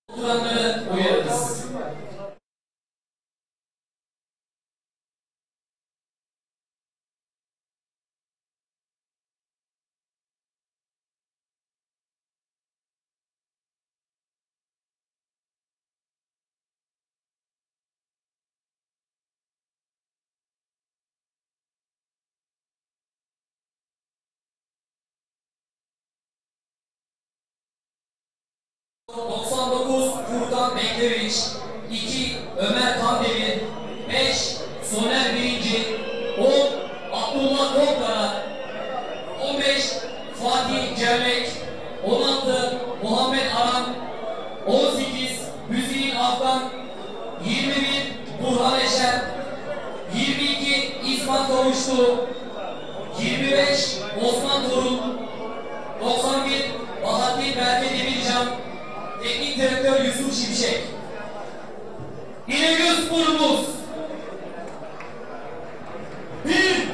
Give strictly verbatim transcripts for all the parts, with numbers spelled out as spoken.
Oturanları uyarırız. doksan dokuz Furkan Bekleviç, iki Ömer Kandemir, beş Soner Birinci, on Abdullah Korkara, on beş Fatih Cermek, on altı Muhammed Aran, on sekiz Hüseyin Afgan, yirmi bir Burhan Eşer, yirmi iki İsmail Kavuştu, yirmi beş Osman Torun, doksan bir Bahattin Berke Demircan, Teknik Direktör Yusuf Şimşek. İnegölspor'umuz bir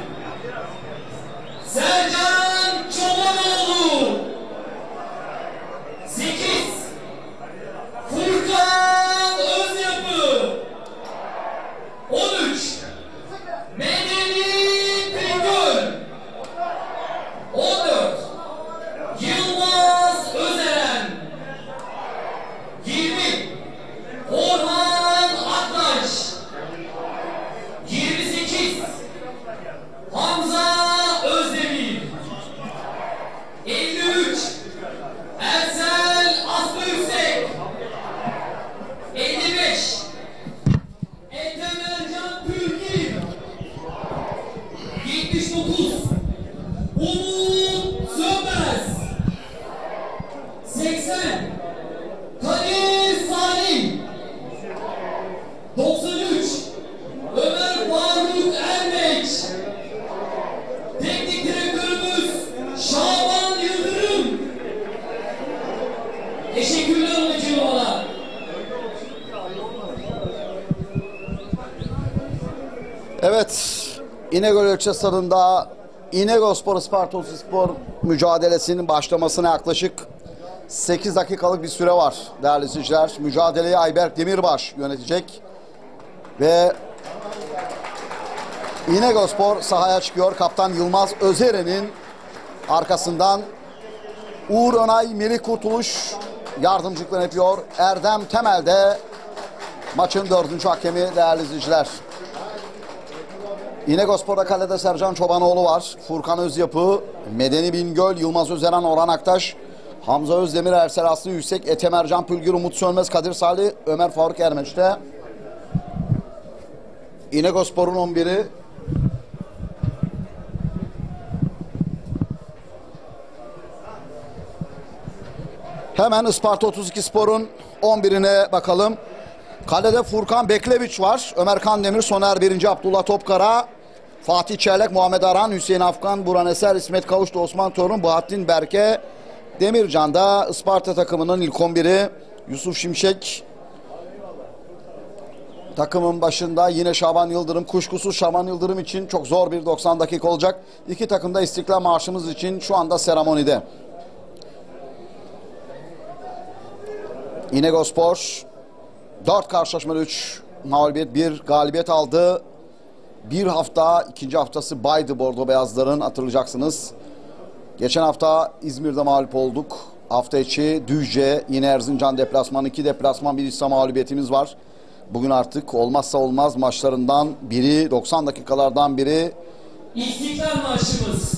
Sercan Çobanoğlu, sekiz Furkan Özyapı, on üç Medeni Bingöl, on dört Yılmaz Özeren, yirmi Orhan Aktaş, yirmi sekiz Hamza Özdemir, elli üç Ersel Aslıyüksek, elli beş Etemercan Pülgin, yetmiş dokuz Umut Sönmez, seksen Kadir Salim, doksan üç Ömer Faruk Ermeç, Teknik Direktörümüz Şaban Yıldırım. Teşekkürler on iki numara. Evet, İnegöl Ölçe Stadı'nda İnegölspor Isparta Otuzspor mücadelesinin başlamasına yaklaşık sekiz dakikalık bir süre var değerli izleyiciler. Mücadeleyi Ayberk Demirbaş yönetecek ve İnegölspor sahaya çıkıyor. Kaptan Yılmaz Özeren'in arkasından Uğur Önay, Melih Kurtuluş yardımcılıklar yapıyor. Erdem Temel de maçın dördüncü hakemi değerli izleyiciler. İnegölspor'da kalede Sercan Çobanoğlu var. Furkan Özyapı, Medeni Bingöl, Yılmaz Özeren, Orhan Aktaş, Hamza Özdemir, Ersel Aslı Yüksek, Etemercan Pülgür, Umut Sönmez, Kadir Salih, Ömer Faruk Ermeç'te. İnegölspor'un on biri. Hemen Isparta otuz iki Spor'un on birine bakalım. Kalede Furkan Bekleviç var. Ömer Kandemir, Soner Birinci, Abdullah Topkara, Fatih Çeyrek, Muhammed Aran, Hüseyin Afgan, Burhan Eser, İsmet Kavuştu, Osman Torun, Bahattin Berke Demircan'da Isparta takımının ilk on biri. Yusuf Şimşek takımın başında, yine Şaban Yıldırım. Kuşkusuz Şaban Yıldırım için çok zor bir doksan dakika olacak. İki takım da İstiklal Marşımız için şu anda seremonide. İnegölspor dört karşılaşmada üç mağlubiyet, bir galibiyet aldı. Bir hafta, ikinci haftası baydı Bordo Beyazların, hatırlayacaksınız. Geçen hafta İzmir'de mağlup olduk. Hafta içi Düzce, yine Erzincan deplasmanı, iki deplasman, bir İsa mağlubiyetimiz var. Bugün artık olmazsa olmaz maçlarından biri, doksan dakikalardan biri. İstiklal Marşımız.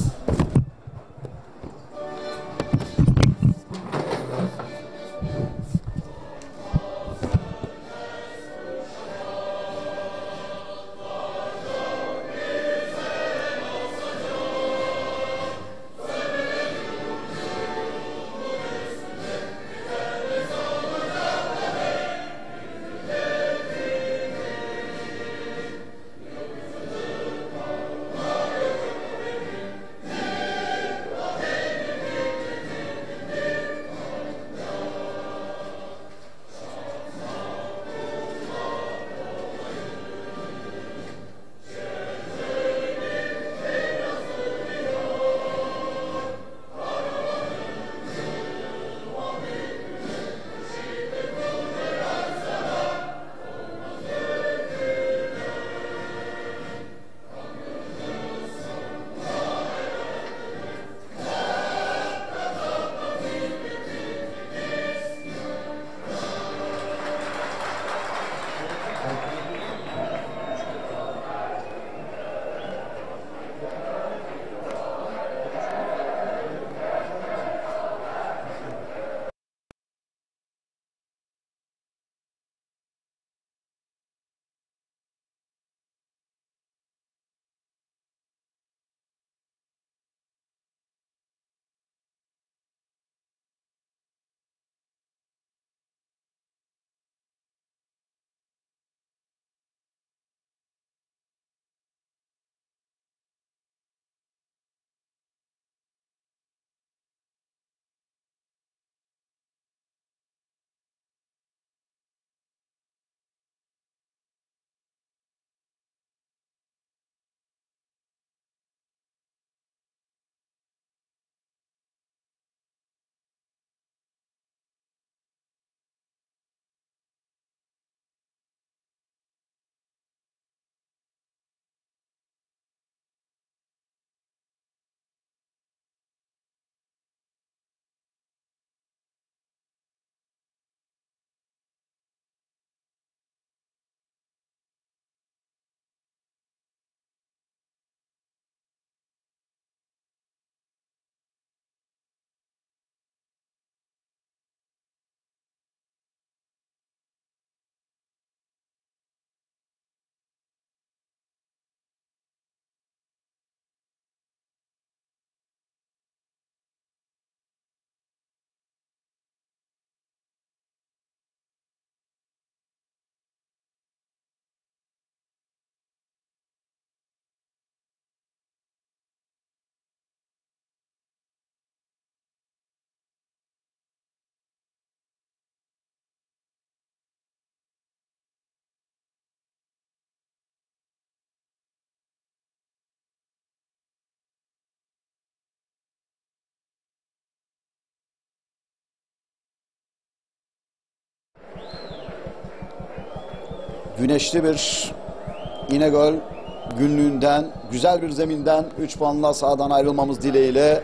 Güneşli bir İnegöl günlüğünden, güzel bir zeminden üç puanla sahadan ayrılmamız dileğiyle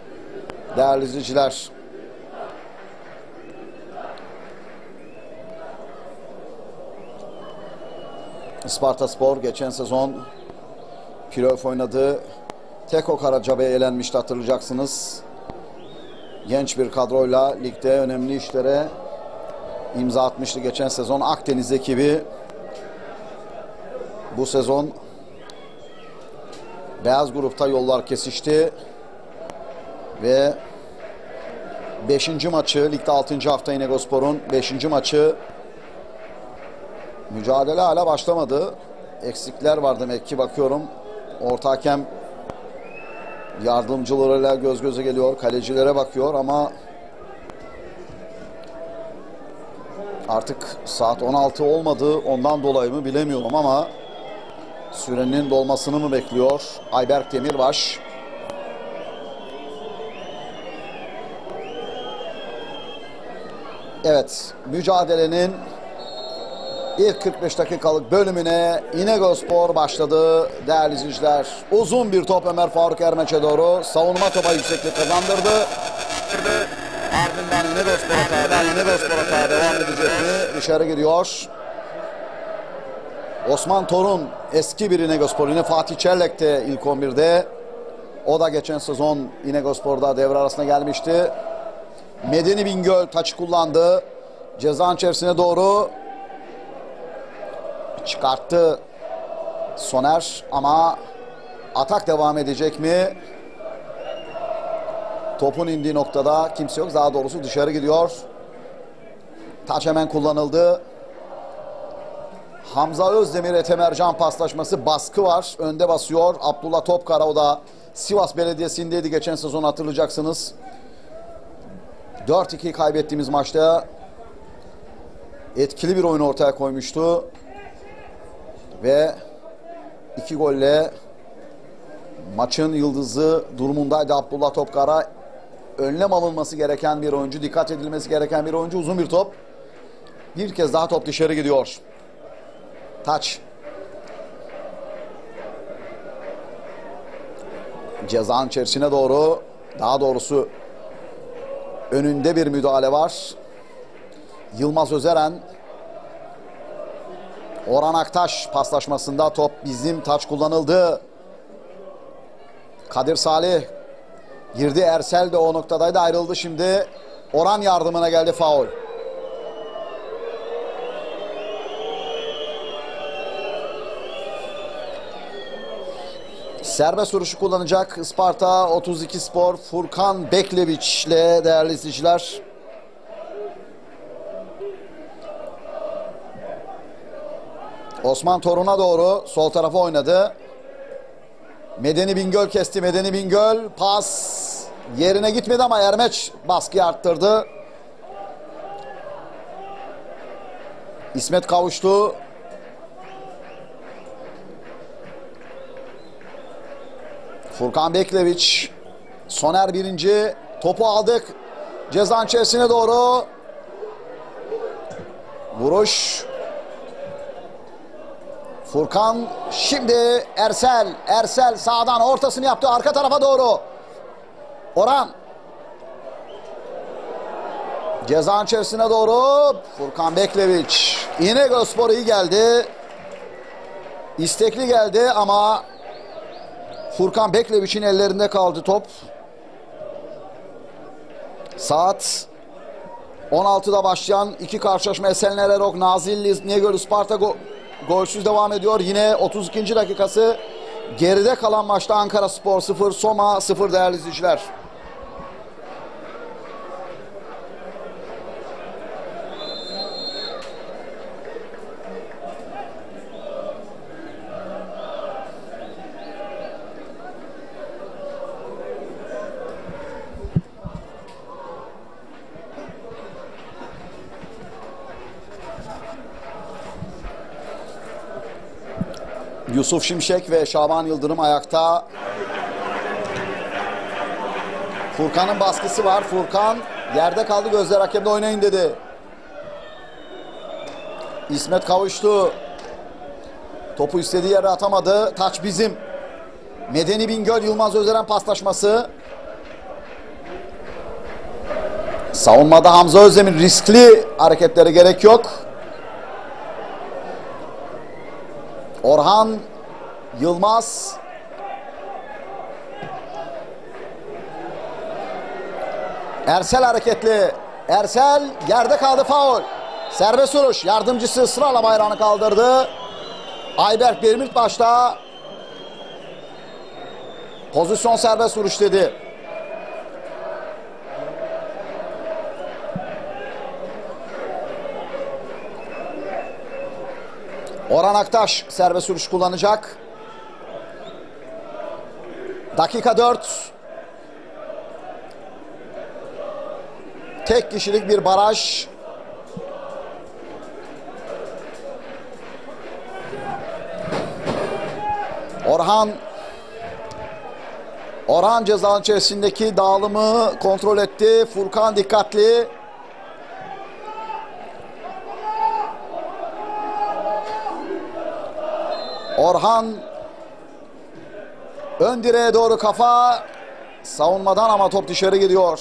değerli izleyiciler. Ispartaspor geçen sezon playoff oynadı. Teko Karacabey'e elenmişti, hatırlayacaksınız. Genç bir kadroyla ligde önemli işlere imza atmıştı geçen sezon. Akdeniz ekibi bu sezon beyaz grupta yollar kesişti ve beşinci maçı, ligde altıncı hafta İnegölspor'un beşinci maçı, mücadele hala başlamadı. Eksikler var demek ki, bakıyorum. Orta hakem yardımcılarıyla göz göze geliyor, kalecilere bakıyor ama artık saat on altı olmadı, ondan dolayı mı bilemiyorum ama sürenin dolmasını mı bekliyor Ayberk Demirbaş? Evet, mücadelenin ilk kırk beş dakikalık bölümüne İnegölspor başladı değerli izleyiciler. Uzun bir top Ömer Faruk Ermeç'e doğru, savunma topa yükseklik kazandırdı. Ardından İnegölspor hata, İnegölspor hata devam edecek mi? Dışarı gidiyor. Osman Torun, eski bir İnegölspor, yine Fatih Çellek de ilk on birde. O da geçen sezon İnegölspor'da devre arasına gelmişti. Medeni Bingöl taçı kullandı. Cezanın içerisine doğru çıkarttı Soner ama atak devam edecek mi? Topun indiği noktada kimse yok. Daha doğrusu dışarı gidiyor. Taç hemen kullanıldı. Hamza Özdemir, Ethem Ercan paslaşması, baskı var. Önde basıyor Abdullah Topkara, o da Sivas Belediyesi'ndeydi geçen sezon, hatırlayacaksınız. dört iki kaybettiğimiz maçta etkili bir oyun ortaya koymuştu. Ve iki golle maçın yıldızı durumundaydı Abdullah Topkara. Önlem alınması gereken bir oyuncu, dikkat edilmesi gereken bir oyuncu. Uzun bir top. Bir kez daha top dışarı gidiyor. Taç. Cezanın içerisine doğru, daha doğrusu önünde bir müdahale var. Yılmaz Özeren, Orhan Aktaş paslaşmasında top bizim, taç kullanıldı. Kadir Salih girdi. Ersel de o noktadaydı. Ayrıldı şimdi. Orhan yardımına geldi. Faul. Serbest vuruşu kullanacak Isparta otuz iki Spor. Furkan Bekleviç ile değerli izleyiciler. Osman Torun'a doğru sol tarafa oynadı. Medeni Bingöl kesti. Medeni Bingöl pas yerine gitmedi ama Ermeç baskıyı arttırdı. İsmet kavuştu. Furkan Bekleviç. Soner birinci. Topu aldık. Ceza içerisine doğru. Vuruş. Furkan şimdi Ersel. Ersel sağdan ortasını yaptı. Arka tarafa doğru. Orhan. Ceza içerisine doğru. Furkan Bekleviç. İnegölspor iyi geldi. İstekli geldi ama Furkan Bekleviç'in ellerinde kaldı top. Saat on altıda başlayan iki karşılaşma Esenler Erok, Nazilli, İnegöl Isparta go golsüz devam ediyor. Yine otuz ikinci dakikası geride kalan maçta Ankaraspor sıfır, Soma sıfır değerli izleyiciler. Yusuf Şimşek ve Şaban Yıldırım ayakta. Furkan'ın baskısı var. Furkan yerde kaldı. Gözler hakemde, oynayın dedi. İsmet kavuştu. Topu istediği yere atamadı. Taç bizim. Medeni Bingöl Yılmaz Özeren paslaşması. Savunmada Hamza Özdemir, riskli hareketlere gerek yok. Orhan Yılmaz. Ersel hareketli. Ersel yerde kaldı, faul. Serbest vuruş. Yardımcısı ısrarla bayrağını kaldırdı. Ayberk Birmilt başta. Pozisyon serbest vuruş dedi. Orhan Aktaş serbest vuruş kullanacak. Dakika dört. Tek kişilik bir baraj. Orhan Orhan ceza içerisindeki dağılımı kontrol etti. Furkan dikkatli. Orhan ön direğe doğru kafa savunmadan ama top dışarı gidiyor.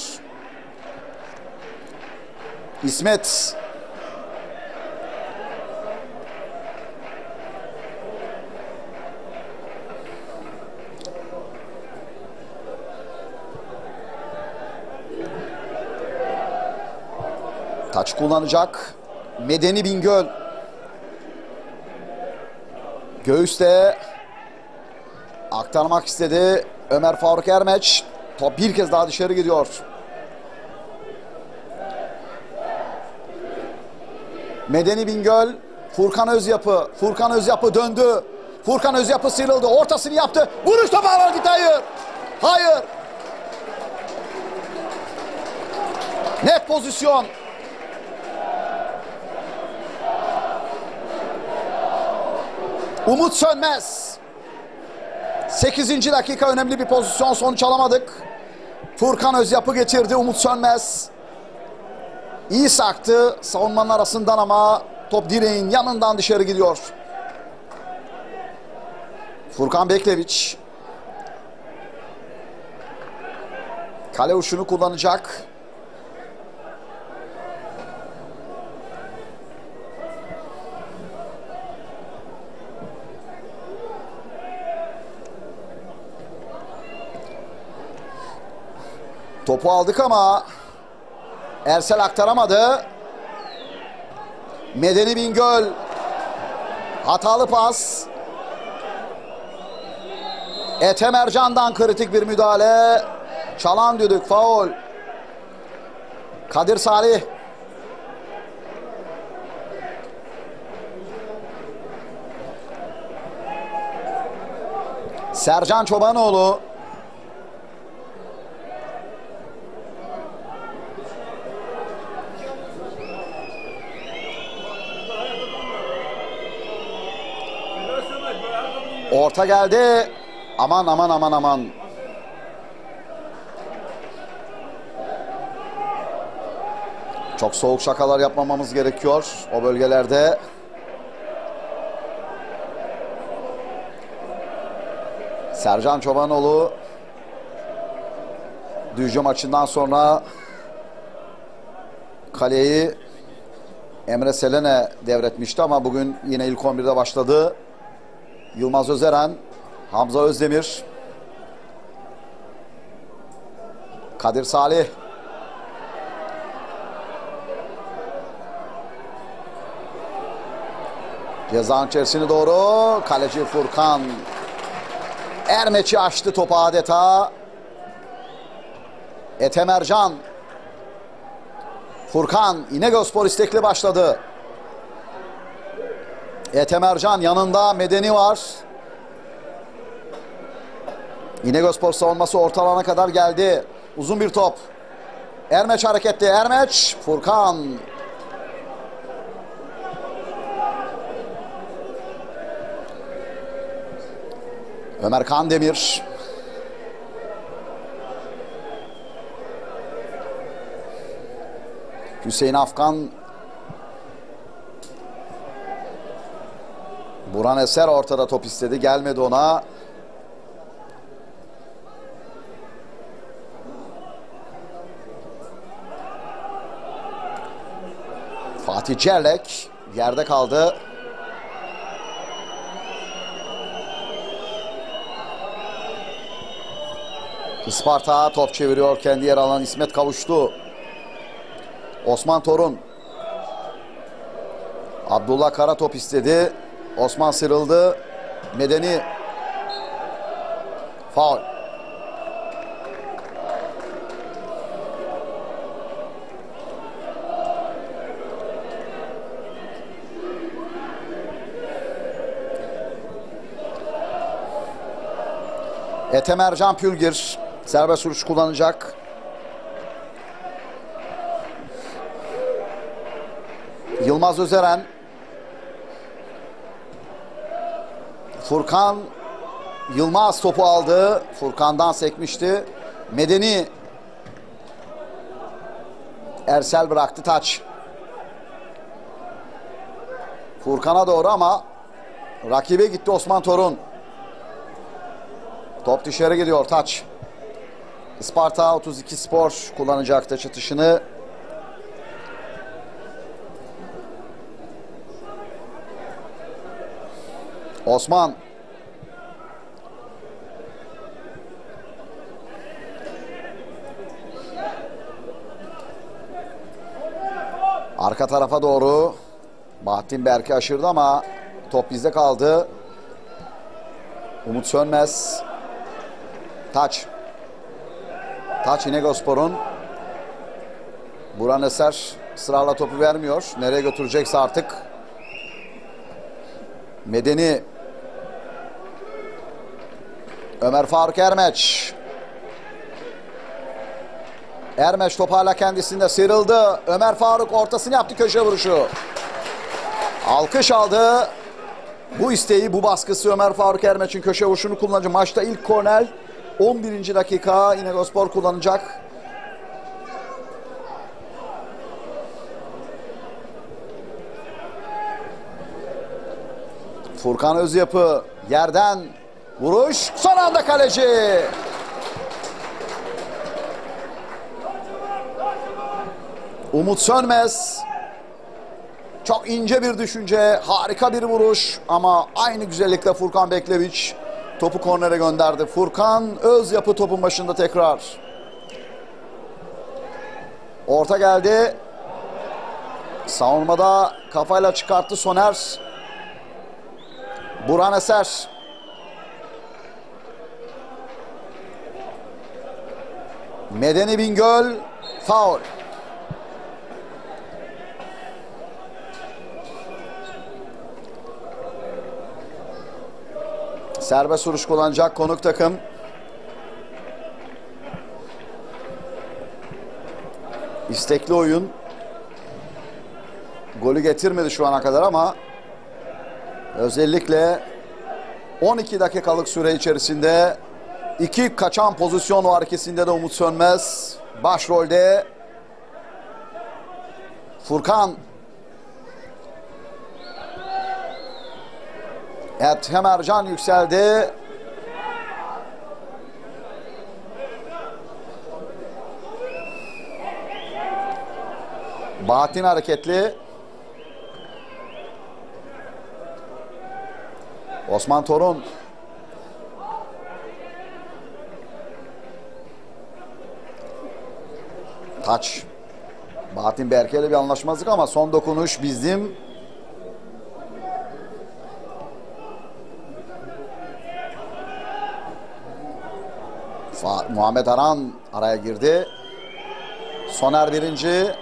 İsmet taç kullanacak. Medeni Bingöl göğüste aktarmak istedi. Ömer Faruk Ermeç. Top bir kez daha dışarı gidiyor. Medeni Bingöl. Furkan Özyapı. Furkan Özyapı döndü. Furkan Özyapı sıyrıldı. Ortasını yaptı. Vuruş topu ağlar gitti. Hayır. Hayır. Net pozisyon. Umut Sönmez. sekizinci dakika, önemli bir pozisyon, sonuç alamadık. Furkan Özyapı geçirdi. Umut Sönmez iyi saktı savunmanın arasından ama top direğin yanından dışarı gidiyor. Furkan Bekleviç kale uçunu kullanacak. Topu aldık ama Ersel aktaramadı. Medeni Bingöl. Hatalı pas. Ethem Ercan'dan kritik bir müdahale. Çalan düdük, faul. Kadir Salih. Sercan Çobanoğlu. Orta geldi. Aman aman aman aman. Çok soğuk şakalar yapmamamız gerekiyor o bölgelerde. Sercan Çobanoğlu Düzce maçından sonra kaleyi Emre Selen'e devretmişti ama bugün yine ilk on birde başladı. Yılmaz Özeren, Hamza Özdemir, Kadir Salih, cezanın içerisine doğru kaleci Furkan Ermeç'i açtı topu adeta. Ethem Ercan, Furkan İnegölspor istekli başladı. Ethem Ercan, yanında Medeni var. İnegölspor savunması orta alana kadar geldi. Uzun bir top. Ermeç hareketli. Ermeç, Furkan. Ömer Kandemir. Hüseyin Afkan. Burhan Eser ortada top istedi. Gelmedi ona. Fatih Cerlek yerde kaldı. Isparta top çeviriyor. Kendi yer alan İsmet kavuştu. Osman Torun. Abdullah Kara top istedi. Osman sıyrıldı. Medeni. Faul. Ethem Ercan Pülgir serbest vuruş kullanacak. Yılmaz Özeren. Furkan Yılmaz topu aldı. Furkan'dan sekmişti. Medeni. Ersel bıraktı, taç. Furkan'a doğru ama rakibe gitti Osman Torun. Top dışarı gidiyor, taç. Isparta otuz iki Spor kullanacak taç atışını. Osman. Arka tarafa doğru Bahattin Berk'i aşırdı ama top bizde kaldı. Umut Sönmez. Taç. Taç İnegölspor'un. Burhan Eser ısrarla topu vermiyor. Nereye götürecekse artık. Medeni. Ömer Faruk Ermeç. Ermeç top hala kendisinde, sıyrıldı. Ömer Faruk ortasını yaptı, köşe vuruşu. Alkış aldı. Bu isteği, bu baskısı Ömer Faruk Ermeç'in köşe vuruşunu kullanacak. Maçta ilk korner on birinci dakika İnegölspor kullanacak. Furkan Özyapı yerden vuruş, son anda kaleci. Umut Sönmez. Çok ince bir düşünce, harika bir vuruş ama aynı güzellikle Furkan Bekleviç topu kornere gönderdi. Furkan Özyapı topun başında tekrar. Orta geldi. Savunmada kafayla çıkarttı Soner. Burhan Eser. Medeni Bingöl faul. Serbest vuruş kullanacak konuk takım. İstekli oyun. Golü getirmedi şu ana kadar ama özellikle on iki dakikalık süre içerisinde iki kaçan pozisyon var, ikisinde de Umut Sönmez. Başrolde Furkan. Ethem Ercan yükseldi. Bahattin hareketli. Osman Torun. Taç. Bahattin Berke'yle bir anlaşmazlık ama son dokunuş bizim. Fa Muhammed Aran araya girdi. Soner birinci.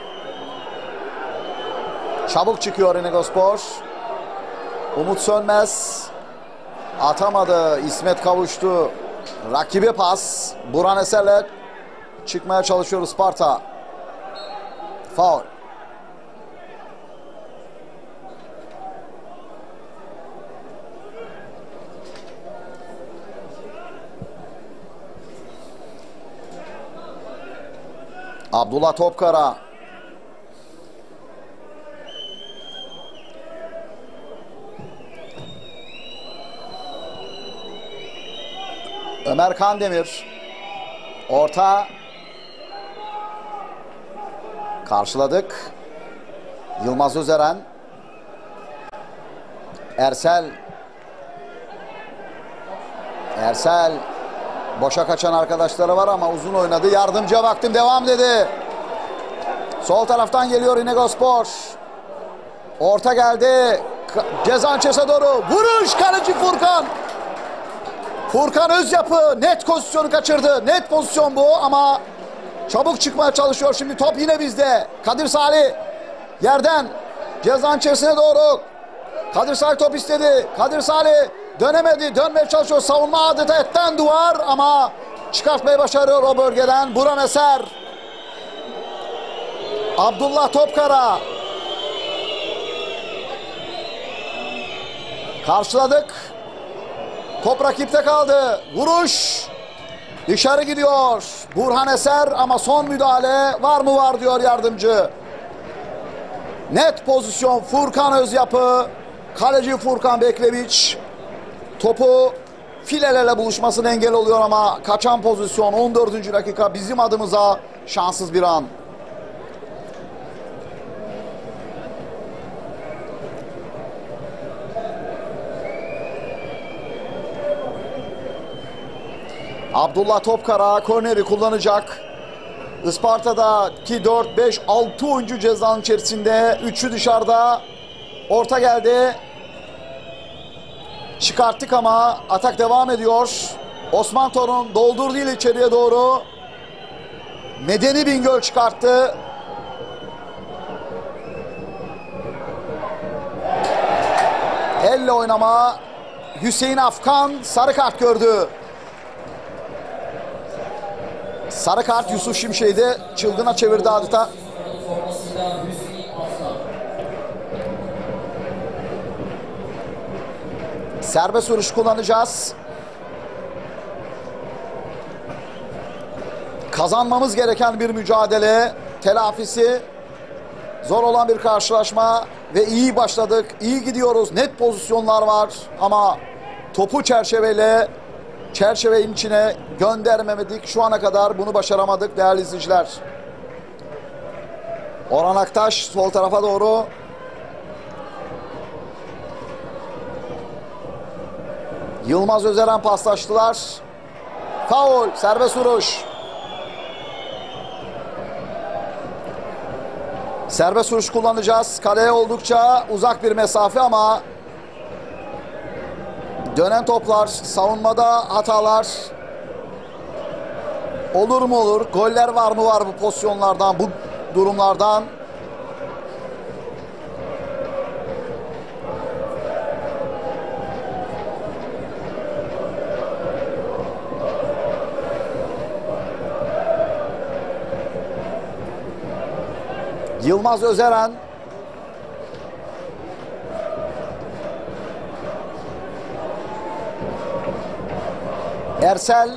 Çabuk çıkıyor İnegölspor. Umut Sönmez atamadı. İsmet kavuştu. Rakibe pas. Burhan Eser'le çıkmaya çalışıyor Sparta. Faul. Abdullah Topkara. Ömer Kandemir. Orta. Karşıladık. Yılmaz Özeren. Ersel. Ersel. Boşa kaçan arkadaşları var ama uzun oynadı. Yardımcıya baktım, devam dedi. Sol taraftan geliyor İnegölspor. Orta geldi. Cezançes'e doğru. Vuruş, kaleci Furkan. Furkan Özyapı net pozisyonu kaçırdı. Net pozisyon bu ama çabuk çıkmaya çalışıyor. Şimdi top yine bizde. Kadir Salih yerden Cezançes'e doğru. Kadir Salih top istedi. Kadir Salih dönemedi. Dönmeye çalışıyor. Savunma adeta etten duvar ama çıkartmayı başarıyor o bölgeden. Burhan Eser. Abdullah Topkara. Karşıladık. Top rakipte kaldı. Vuruş. Dışarı gidiyor. Burhan Eser ama son müdahale var mı var diyor yardımcı. Net pozisyon Furkan Özyapı. Kaleci Furkan Bekleviç. Topu filelerle buluşmasına engel oluyor ama kaçan pozisyon. on dördüncü dakika bizim adımıza şanssız bir an. Abdullah Topkara korneri kullanacak. Isparta'daki dört beş altı oyuncu cezanın içerisinde. üçü dışarıda. Orta geldi. Çıkarttık ama atak devam ediyor. Osman Torun doldurdu ile içeriye doğru. Medeni Bingöl çıkarttı. Elle oynama. Hüseyin Afkan sarı kart gördü. Sarı kart Yusuf Şimşek'i çılgına çevirdi adeta. Serbest vuruş kullanacağız. Kazanmamız gereken bir mücadele. Telafisi zor olan bir karşılaşma ve iyi başladık. İyi gidiyoruz. Net pozisyonlar var ama topu çerçeveyle çerçevenin içine göndermemedik. Şu ana kadar bunu başaramadık değerli izleyiciler. Orhan Aktaş sol tarafa doğru. Yılmaz Özeren paslaştılar. Faul, serbest vuruş. Serbest vuruş kullanacağız. Kaleye oldukça uzak bir mesafe ama dönen toplar, savunmada hatalar olur mu olur? Goller var mı var bu pozisyonlardan, bu durumlardan? Yılmaz Özeren. Ersel.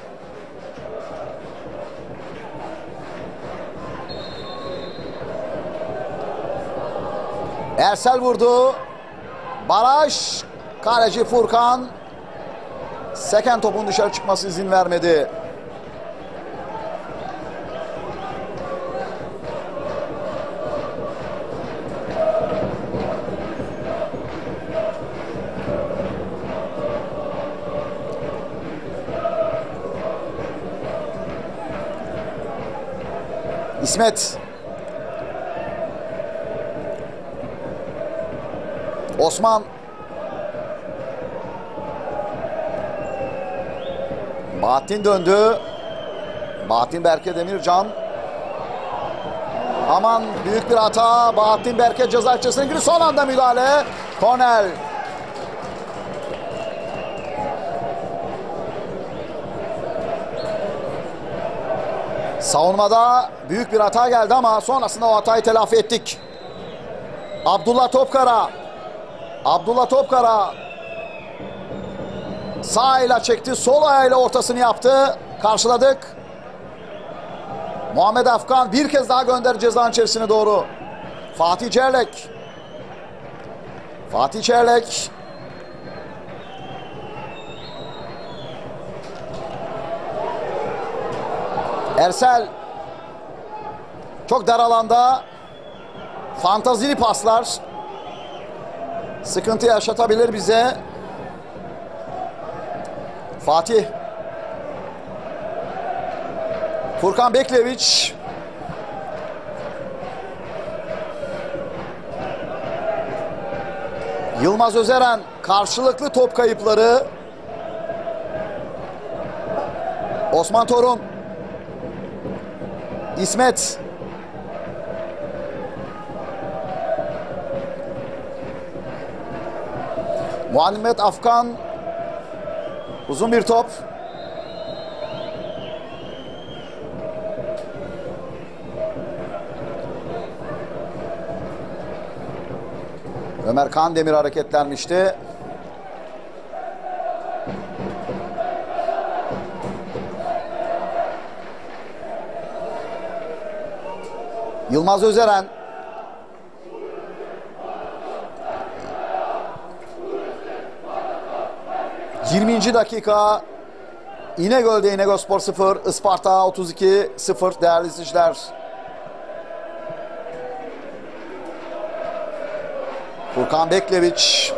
Ersel vurdu. Baraj. Kaleci Furkan. Seken topun dışarı çıkması izin vermedi. İsmet. Osman. Bahattin döndü. Bahattin Berke Demircan. Aman büyük bir hata. Bahattin Berke ceza içerisine girdi. Son anda müdahale. Kornel. Savunmada büyük bir hata geldi ama sonrasında o hatayı telafi ettik. Abdullah Topkara. Abdullah Topkara sağ ayağıyla çekti, sol ayağıyla ortasını yaptı. Karşıladık. Muhammed Afgan bir kez daha gönder cezanın içerisine doğru. Fatih Çerlek. Fatih Çerlek. Ersel. Çok dar alanda fantazili paslar sıkıntı yaşatabilir bize. Fatih. Furkan Bekleviç. Yılmaz Özeren. Karşılıklı top kayıpları. Osman Torun. İsmet. Muhammed Afgan. Uzun bir top. Ömer Kandemir hareketlenmişti. Yılmaz Özeren. yirminci dakika. İnegöl'de İnegölspor sıfır, Isparta otuz iki sıfır değerli izleyiciler. Furkan Bekleviç.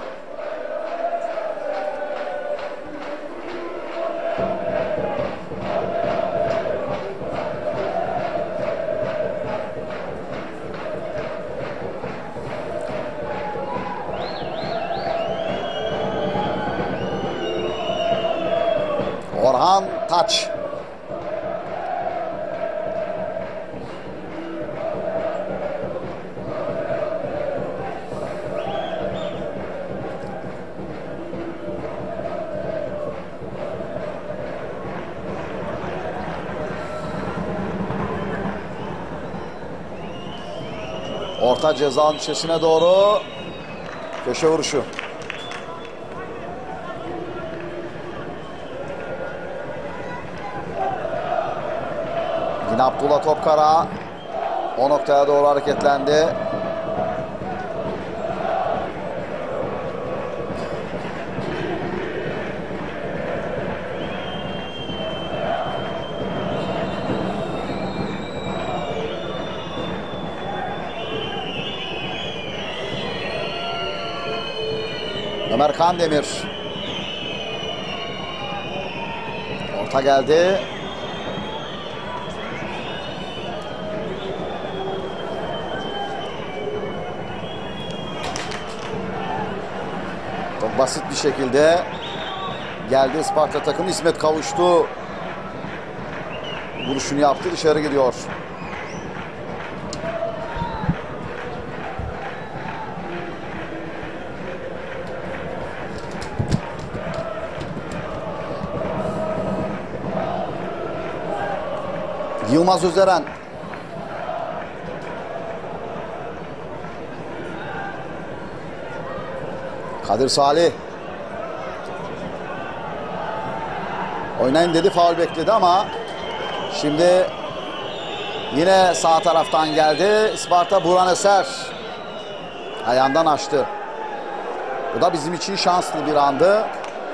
Orhan Taç. Orta cezanın içerisine doğru köşe vuruşu. Yine Abdullah Topkara o noktaya doğru hareketlendi. Ömer Kandemir. Orta geldi. Çok basit bir şekilde geldi Isparta takımı. İsmet kavuştu. Vuruşunu yaptı, dışarı gidiyor. Yılmaz Özeren. Kadir Salih. Oynayın dedi, faul bekledi ama şimdi yine sağ taraftan geldi. Isparta Buran Eser ayağından açtı. Bu da bizim için şanslı bir andı.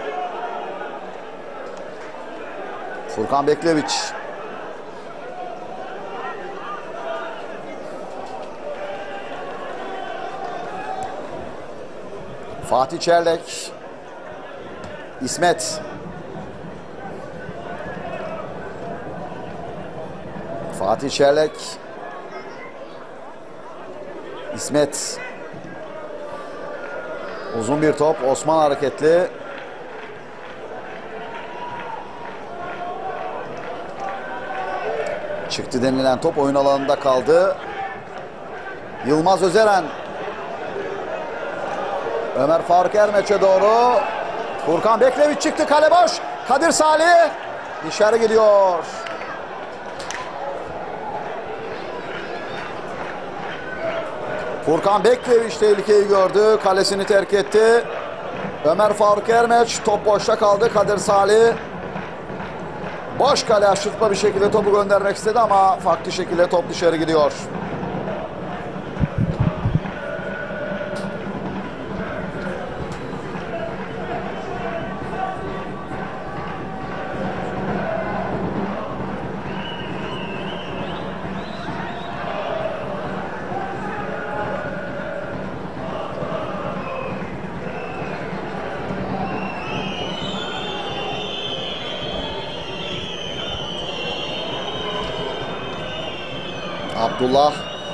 Furkan Bekleviç. Fatih Çerlek. İsmet. Fatih Çerlek. İsmet. Uzun bir top. Osman hareketli. Çıktı denilen top oyun alanında kaldı. Yılmaz Özeren. Ömer Faruk Ermeç'e doğru. Furkan Bekleviç çıktı, kale boş. Kadir Salih dışarı gidiyor. Furkan Bekleviç tehlikeyi gördü. Kalesini terk etti. Ömer Faruk Ermeç, top boşta kaldı. Kadir Salih boş kale aşırtma bir şekilde topu göndermek istedi ama farklı şekilde top dışarı gidiyor. Abdullah.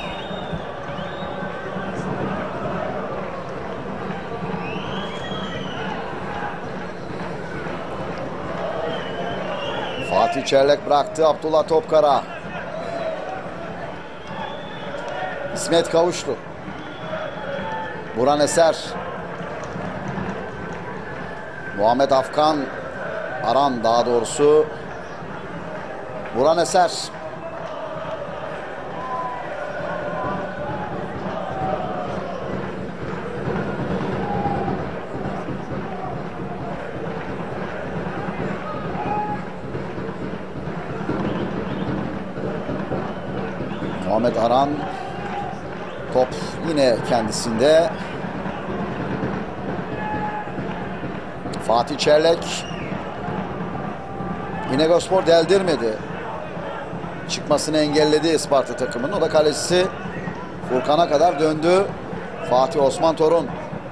Fatih Çerlek bıraktı. Abdullah Topkara. İsmet kavuştu. Buran Eser. Muhammed Afkan. Aran daha doğrusu. Buran Eser. Muhammed Aran, top yine kendisinde. Fatih Çerlek. İnegölspor deldirmedi. Çıkmasını engelledi Isparta takımının. O da kalecisi Furkan'a kadar döndü. Fatih Osman Torun.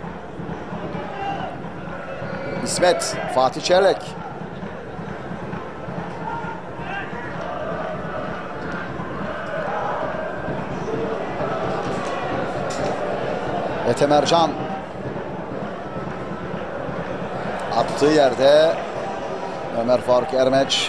İsmet, Fatih Çerlek. Ethem Ercan. Attığı yerde Ömer Faruk Ermeç.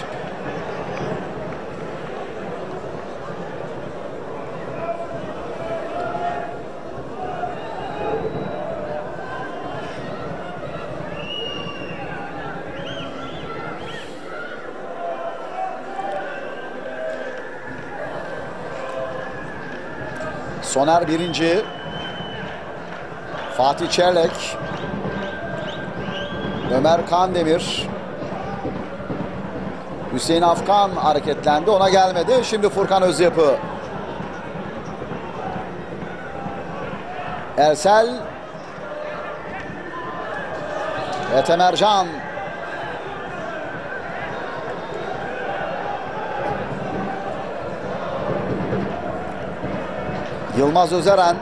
Soner birinci. Fatih Çerlek. Ömer Kandemir. Hüseyin Afkan hareketlendi. Ona gelmedi. Şimdi Furkan Özyapı. Ersel. Ethem Ercan. Yılmaz Özeren.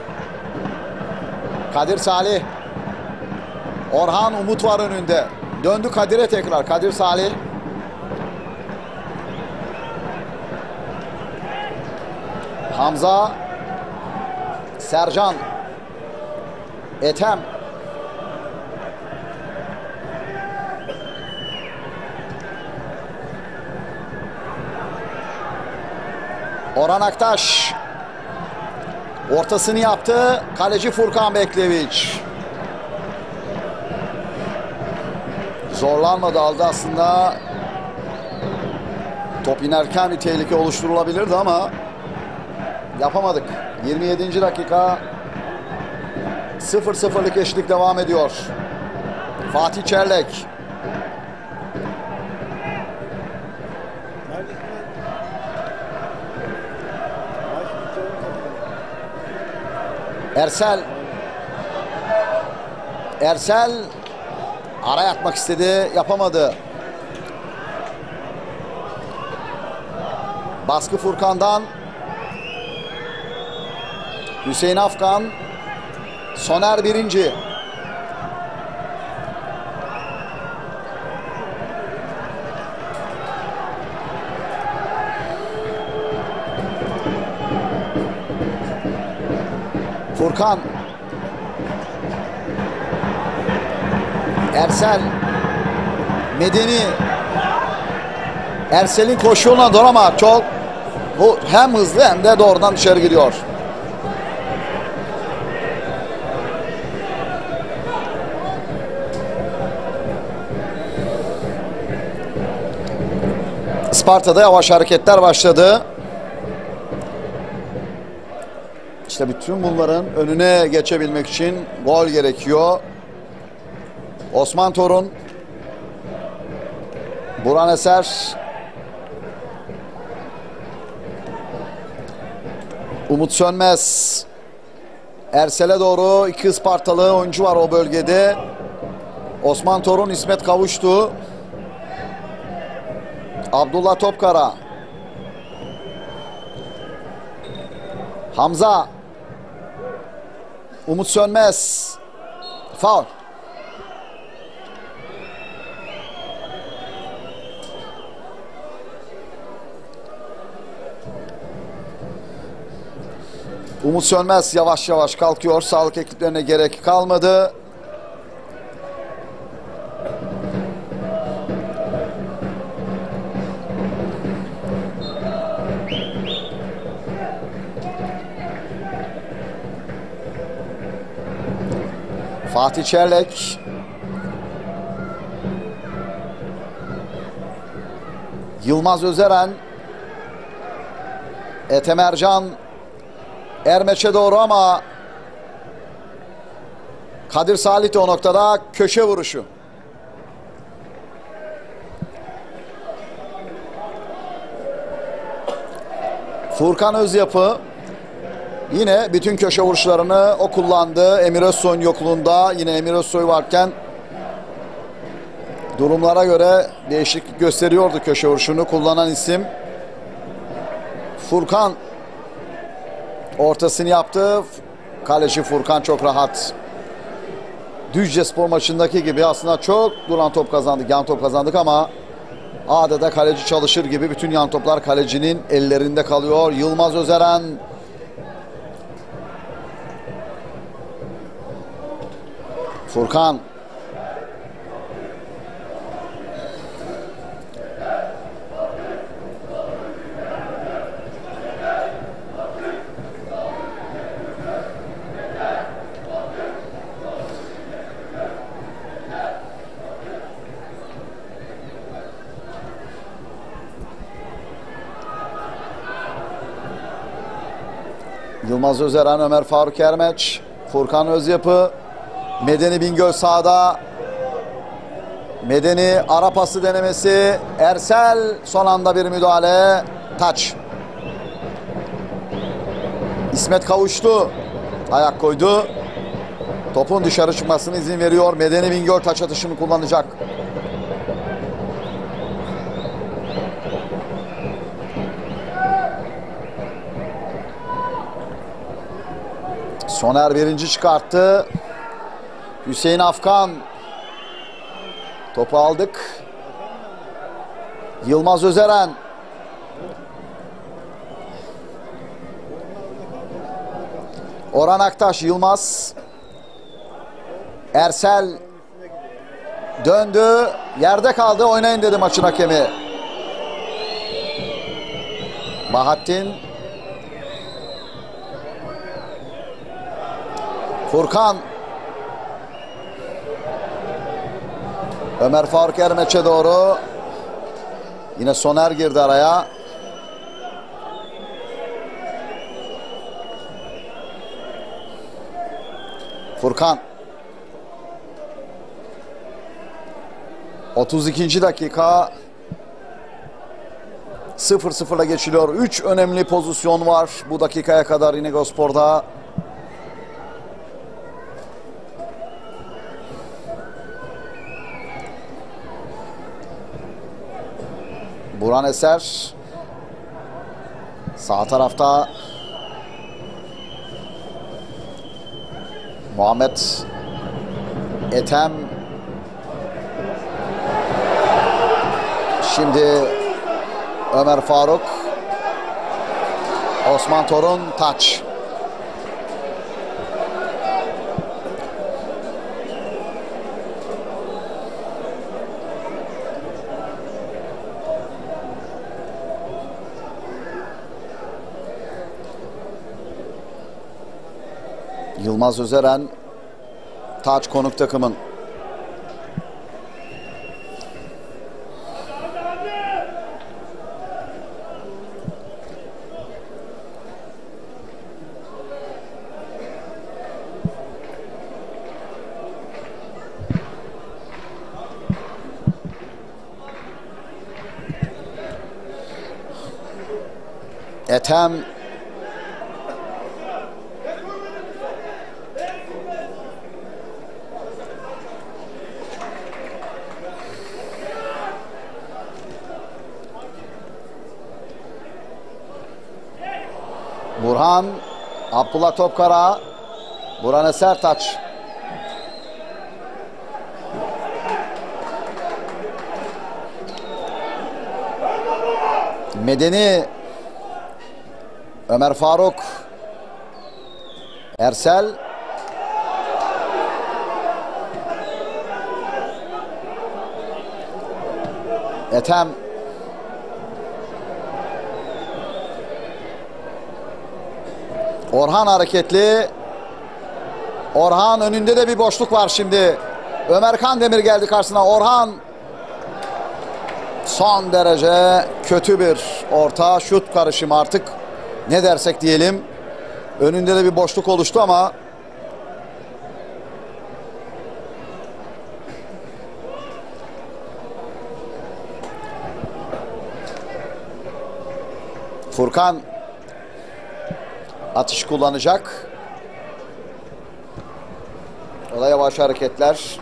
Kadir Salih. Orhan Umut var önünde. Döndü Kadir'e tekrar. Kadir Salih. Hamza. Sercan. Ethem. Orhan Aktaş ortasını yaptı. Kaleci Furkan Bekleviç. Zorlanmadı, aldı aslında. Top inerken bir tehlike oluşturulabilirdi ama yapamadık. yirmi yedinci dakika, sıfır sıfırlık eşitlik devam ediyor. Fatih Çerlek. Ersel. Ersel araya atmak istedi, yapamadı. Baskı Furkan'dan. Hüseyin Afgan. Soner Birinci. Furkan. Ersel. Medeni. Ersel'in koşu yoluna doğru ama çok bu hem hızlı hem de doğrudan dışarı gidiyor. Isparta'da yavaş hareketler başladı. İşte bütün bunların önüne geçebilmek için gol gerekiyor. Osman Torun, Burhan Eser, Umut Sönmez, Ersel'e doğru iki Ispartalı oyuncu var o bölgede. Osman Torun, İsmet Kavuştu, Abdullah Topkara, Hamza, Umut Sönmez, faul. Umut Sönmez yavaş yavaş kalkıyor. Sağlık ekiplerine gerek kalmadı. Fatih Çerlek. Yılmaz Özeren. Ethem Ercan. Ermeç'e doğru ama Kadir Salih de o noktada, köşe vuruşu. Furkan Özyapı yine bütün köşe vuruşlarını o kullandı. Emir Özsoy'un yokluğunda, yine Emir Özsoy varken durumlara göre değişiklik gösteriyordu köşe vuruşunu kullanan isim. Furkan ortasını yaptı. Kaleci Furkan çok rahat. Düzce Spor maçındaki gibi aslında çok duran top kazandık, yan top kazandık ama adeta kaleci çalışır gibi bütün yan toplar kalecinin ellerinde kalıyor. Yılmaz Özeren. Furkan. Yılmaz Özeren, Ömer Faruk Ermeç, Furkan Özyapı, Medeni Bingöl sağda. Medeni ara pası denemesi, Ersel son anda bir müdahale, taç. İsmet Kavuştu, ayak koydu. Topun dışarı çıkmasına izin veriyor. Medeni Bingöl taç atışını kullanacak. Soner birinci çıkarttı. Hüseyin Afgan. Topu aldık. Yılmaz Özeren. Orhan Aktaş, Yılmaz. Ersel döndü. Yerde kaldı. Oynayın dedi maçın hakemi. Bahattin Furkan. Ömer Faruk Ermeç'e doğru. Yine Soner girdi araya. Furkan. otuz ikinci dakika. sıfır sıfırla geçiliyor. üç önemli pozisyon var bu dakikaya kadar İnegölspor'da. Burhan Eser sağ tarafta. Muhammed Ethem. Şimdi Ömer Faruk. Osman Torun taç. Yılmaz Özeren taç konuk takımın. Ethem. Burhan. Abdullah Topkara. Burhan Eser taç. Medeni. Ömer Faruk. Ersel. Ethem. Orhan hareketli. Orhan önünde de bir boşluk var şimdi. Ömer Kandemir geldi karşısına. Orhan. Son derece kötü bir orta şut karışımı artık. Ne dersek diyelim. Önünde de bir boşluk oluştu ama Furkan atış kullanacak. O da yavaş hareketler.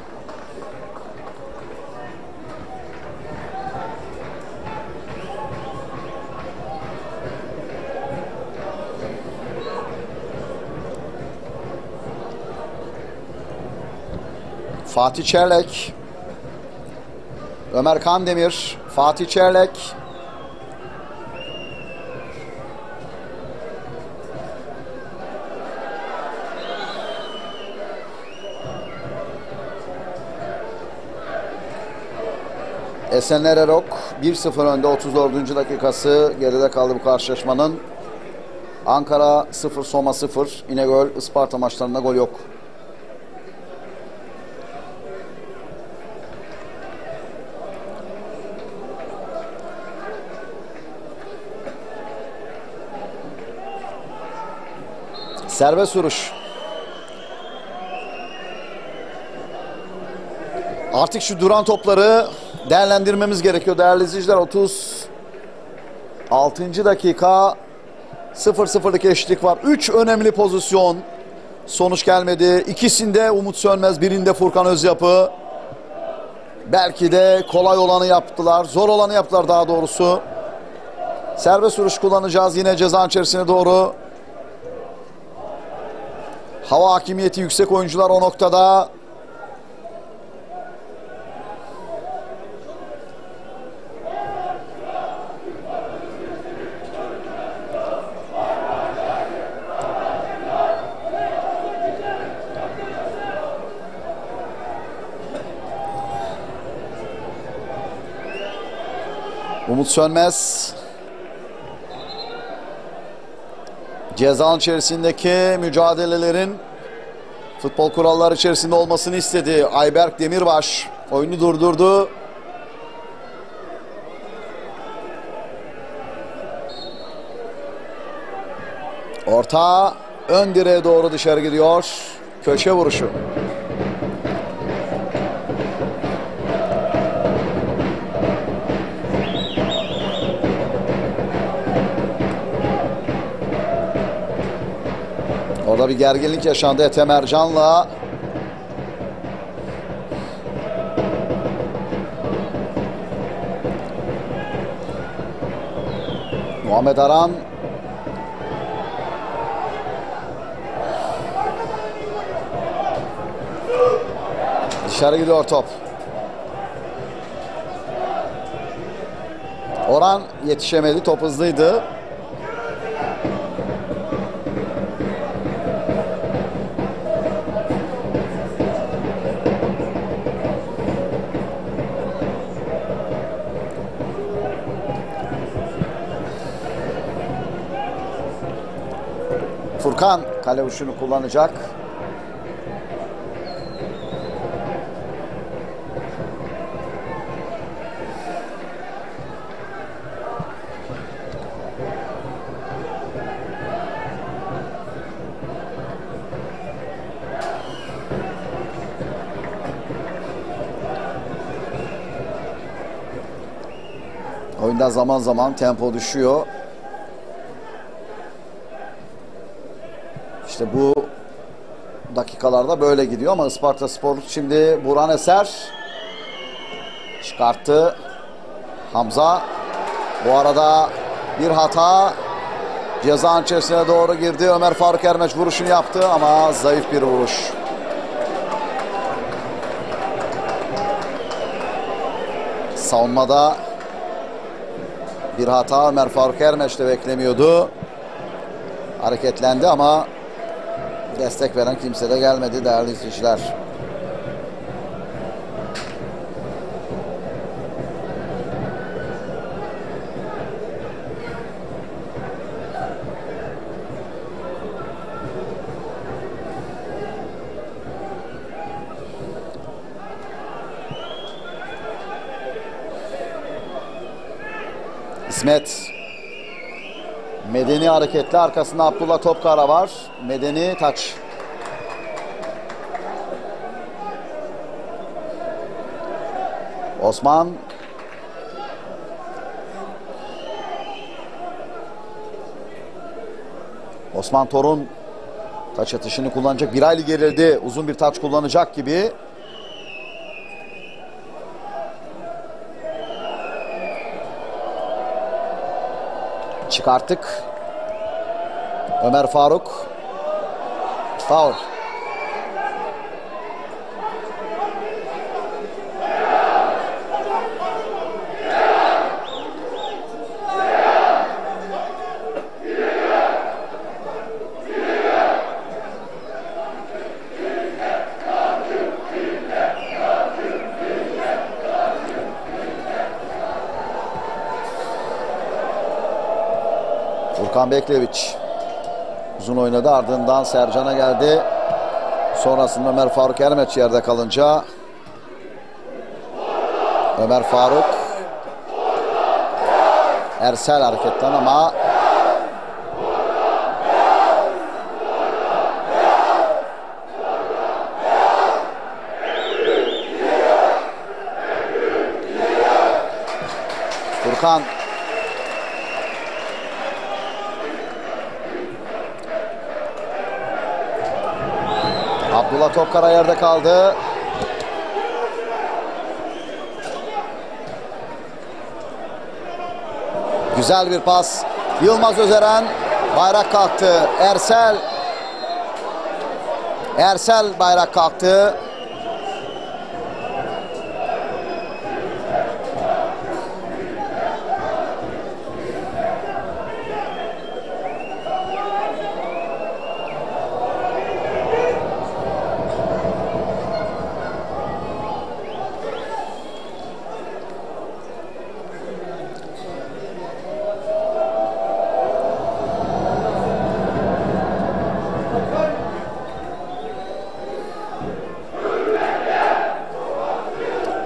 Fatih Çerlek. Ömer Kandemir. Fatih Çerlek. Esenler Erok bir sıfır önde, otuz dördüncü dakikası geride kaldı bu karşılaşmanın. Ankara sıfır, Soma sıfır. İnegöl Isparta maçlarında gol yok. Serbest vuruş. Artık şu duran topları değerlendirmemiz gerekiyor değerli izleyiciler. otuz altıncı dakika, sıfır sıfırlık eşitlik var. üç önemli pozisyon. Sonuç gelmedi. İkisinde Umut Sönmez, birinde Furkan Özyapı. Belki de kolay olanı yaptılar. Zor olanı yaptılar daha doğrusu. Serbest vuruş kullanacağız yine ceza içerisine doğru. Hava hakimiyeti yüksek oyuncular o noktada. Umut Sönmez cezanın içerisindeki mücadelelerin Futbol kuralları içerisinde olmasını istedi. Ayberk Demirbaş oyunu durdurdu. Orta ön direğe doğru dışarı gidiyor. Köşe vuruşu. Orada bir gerginlik yaşandı Ethem Ercan'la. Muhammed Aran. Dışarı gidiyor top. Orhan yetişemedi. Top hızlıydı. Furkan kale vuruşunu kullanacak. Oyunda zaman zaman tempo düşüyor. İşte bu dakikalarda böyle gidiyor ama Ispartaspor şimdi Burhan Eser çıkarttı. Hamza bu arada bir hata, ceza içerisine doğru girdi. Ömer Faruk Ermeç vuruşunu yaptı ama zayıf bir vuruş. Savunmada bir hata Ömer Faruk Ermeç de beklemiyordu. Hareketlendi ama destek veren kimse de gelmedi değerli izleyiciler. İsmet Medeni hareketli, arkasında Abdullah Topkara var. Medeni taç. Osman Osman Torun taç atışını kullanacak. Bir aylı gerildi. Uzun bir taç kullanacak gibi. Çıkarttık. Ömer Faruk. Faul. Furkan Bekleviç uzun oynadı, ardından Sercan'a geldi. Sonrasında Ömer Faruk Ermeç yerde kalınca Ömer Faruk Ersel hareketten ama Furkan Abdullah Topkara yerde kaldı. Güzel bir pas. Yılmaz Özeren, bayrak kalktı. Ersel Ersel bayrak kalktı.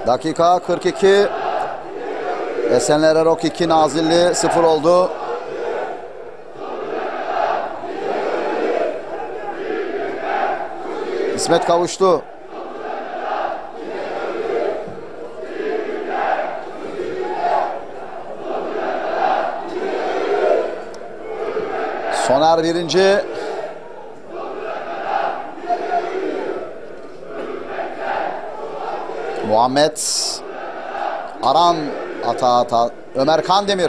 Dakika kırk iki. Esenler Erok iki, Nazilli sıfır oldu. İsmet kavuştu. Soner birinci. Muhammed Aran ata ata. Ömer Kandemir.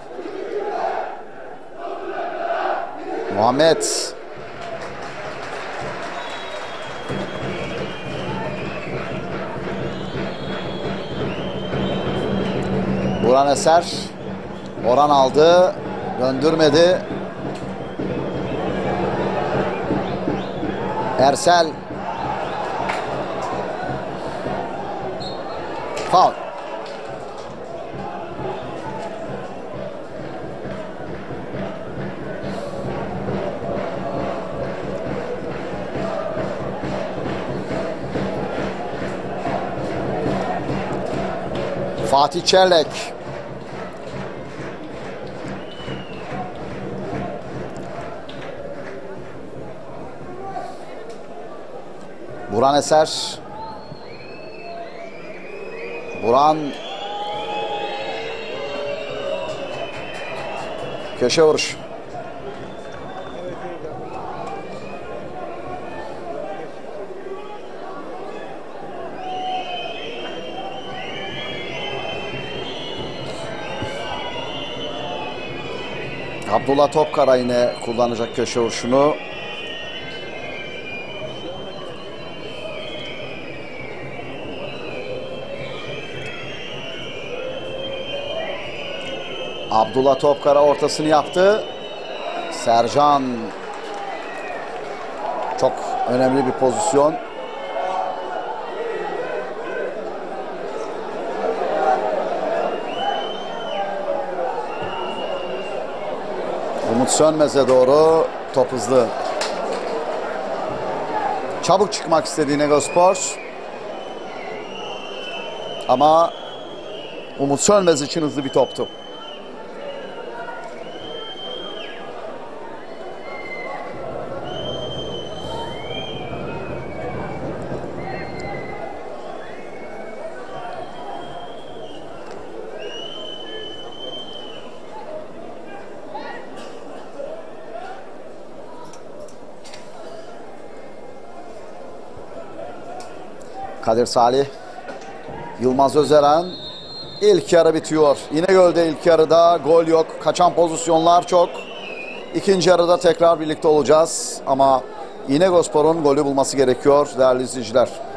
Muhammed. Burhan Eser. Orhan aldı. Döndürmedi. Ersel. Faul. Fatih Çerlek. Burhan Eser. Burhan. Köşe vuruş. Abdullah Topkara yine kullanacak köşe vuruşunu. Abdullah Topkara ortasını yaptı. Sercan. Çok önemli bir pozisyon. Umut Sönmez'e doğru top hızlı. Çabuk çıkmak istedi İnegölspor. Ama Umut Sönmez için hızlı bir toptu. Kadir Salih, Yılmaz Özeren. İlk yarı bitiyor. İnegöl'de ilk yarıda gol yok. Kaçan pozisyonlar çok. İkinci yarıda tekrar birlikte olacağız. Ama İnegölspor'un golü bulması gerekiyor değerli izleyiciler.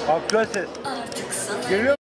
Aktüel ses. Artık sana Geliyor.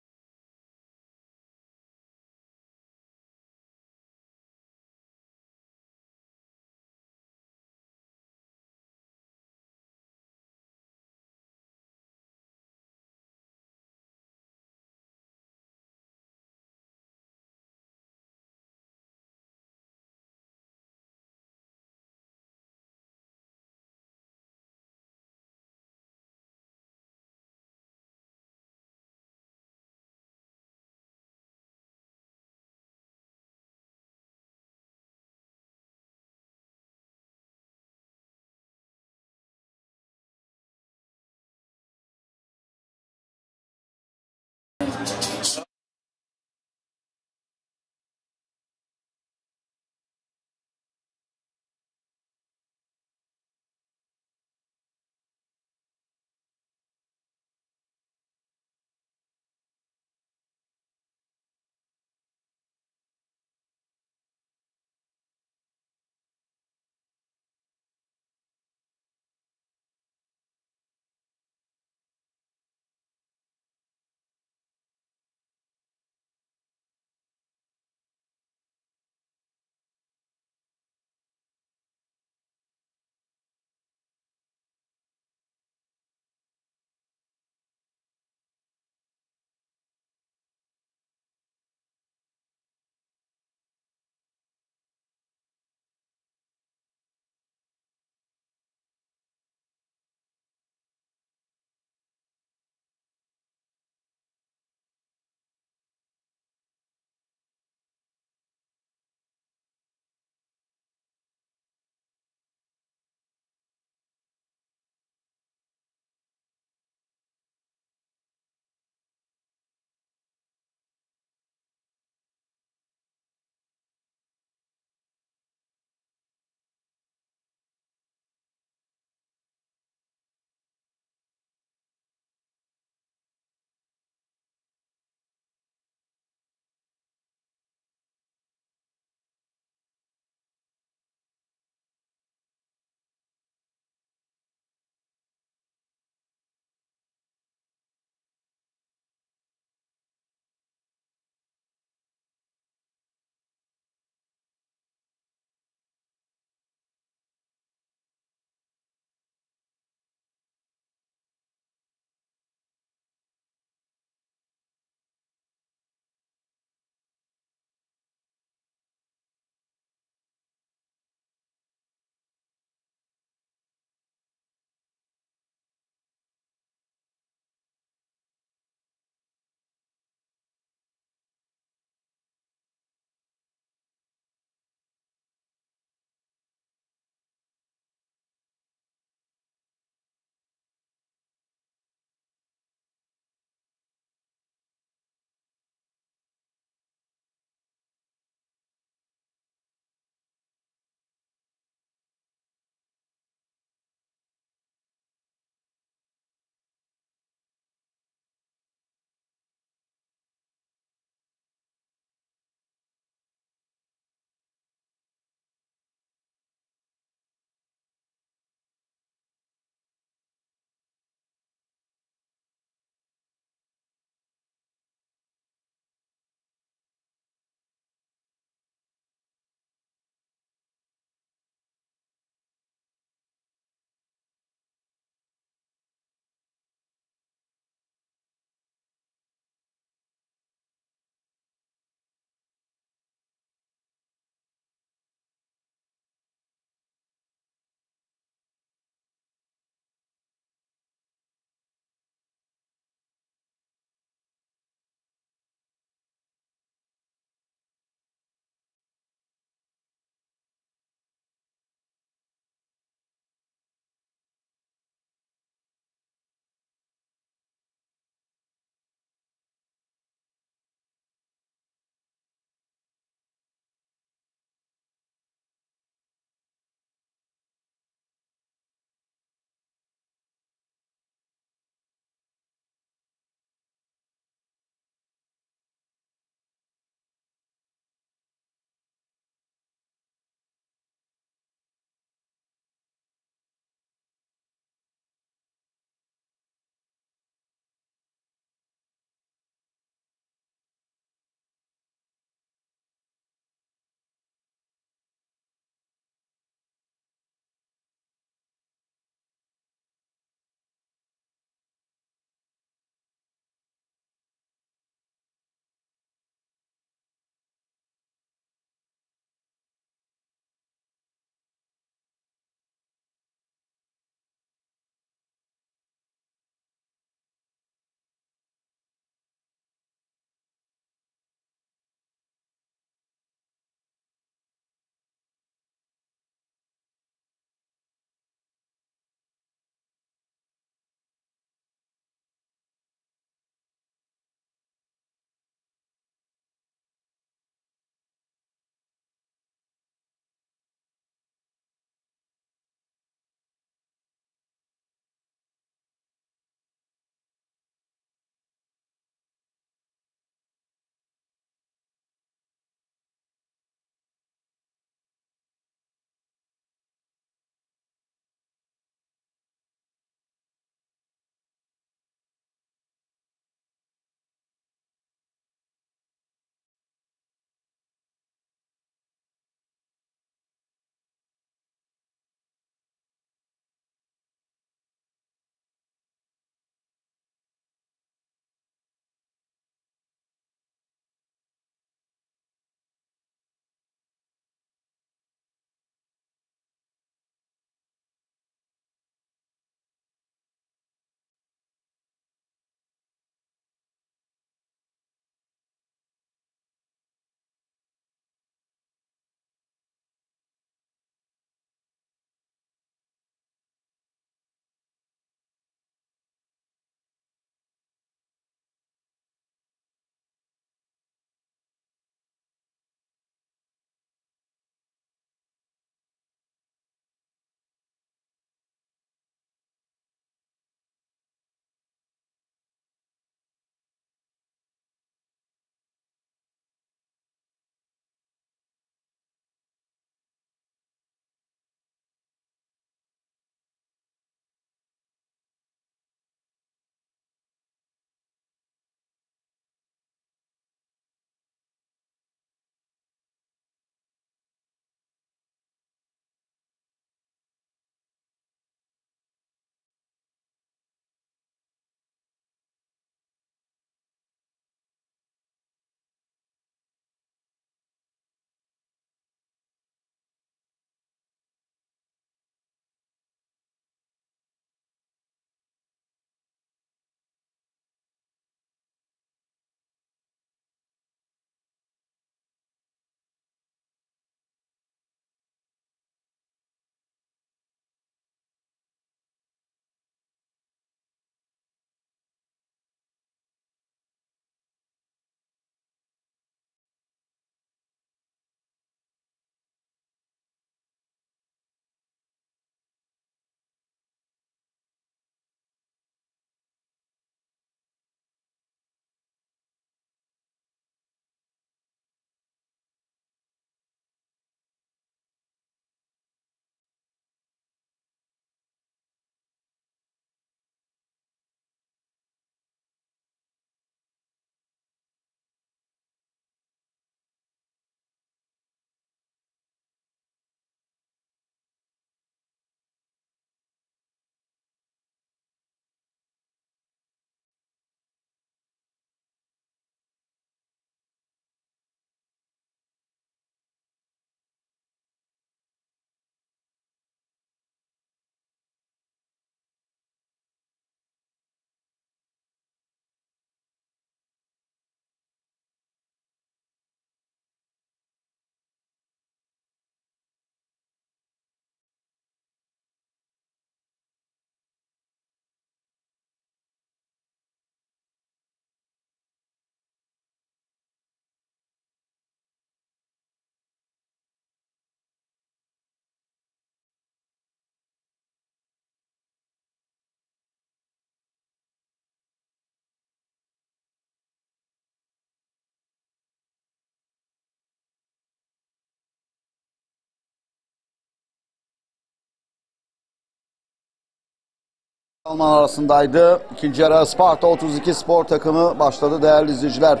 Alman arasındaydı. İkinci yarı Sparta otuz iki spor takımı başladı değerli izleyiciler.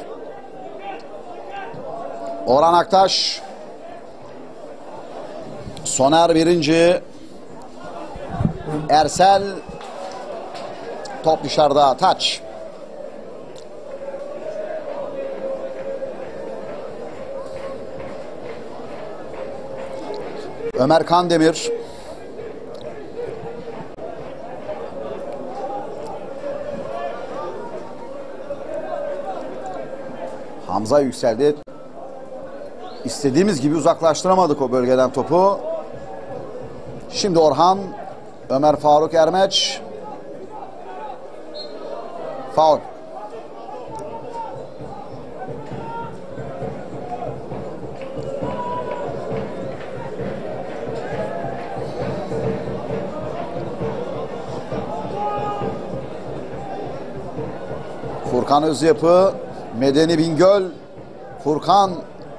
Orhan Aktaş, Soner birinci, Ersel, top dışarıda, taç. Ömer Kandemir, Hamza yükseldi. İstediğimiz gibi uzaklaştıramadık o bölgeden topu. Şimdi Orhan, Ömer Faruk Ermeç. Faul. Furkan Özyapı, Medeni Bingöl. Furkan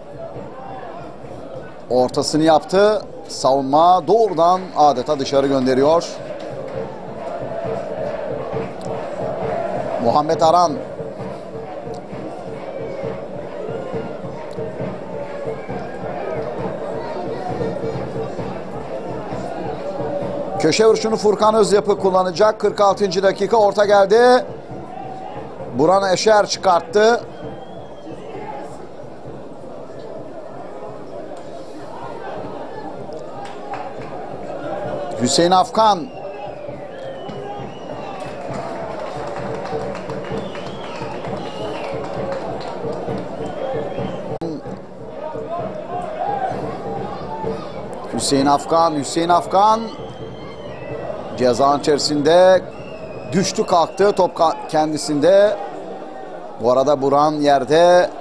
ortasını yaptı. Savunma doğrudan adeta dışarı gönderiyor. Muhammed Aran. Köşe vuruşunu Furkan Özyapı kullanacak. kırk altıncı dakika, orta geldi. Buran Eşer çıkarttı. Hüseyin Afkan. Hüseyin Afkan, Hüseyin Afkan cezanın içerisinde düştü, kalktı, top kendisinde. Bu arada Buran yerde.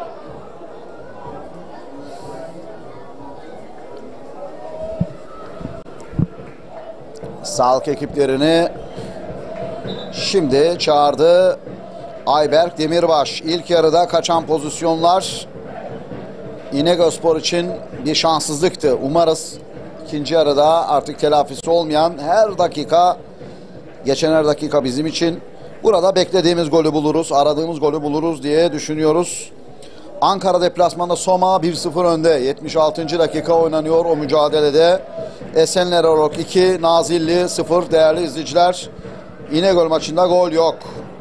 Sağlık ekiplerini şimdi çağırdı Ayberk Demirbaş. İlk yarıda kaçan pozisyonlar İnegölspor için bir şanssızlıktı. Umarız ikinci yarıda artık telafisi olmayan her dakika, geçen her dakika bizim için. Burada beklediğimiz golü buluruz, aradığımız golü buluruz diye düşünüyoruz. Ankara deplasmanında Soma bir sıfır önde. yetmiş altıncı dakika oynanıyor o mücadelede. Esenler Orok iki, Nazilli sıfır değerli izleyiciler. İnegöl maçında gol yok.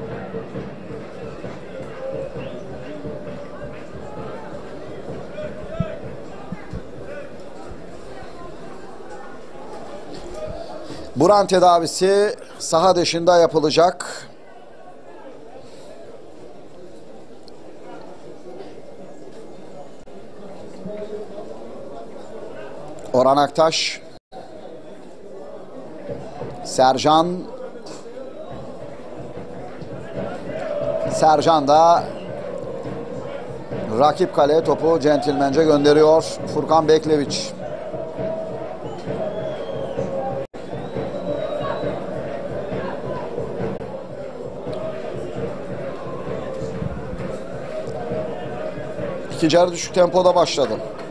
Buran tedavisi saha dışında yapılacak. Orhan Aktaş, Sercan, Sercan da rakip kaleye topu centilmence gönderiyor. Furkan Bekleviç. İkinci yarı düşük tempoda başladı.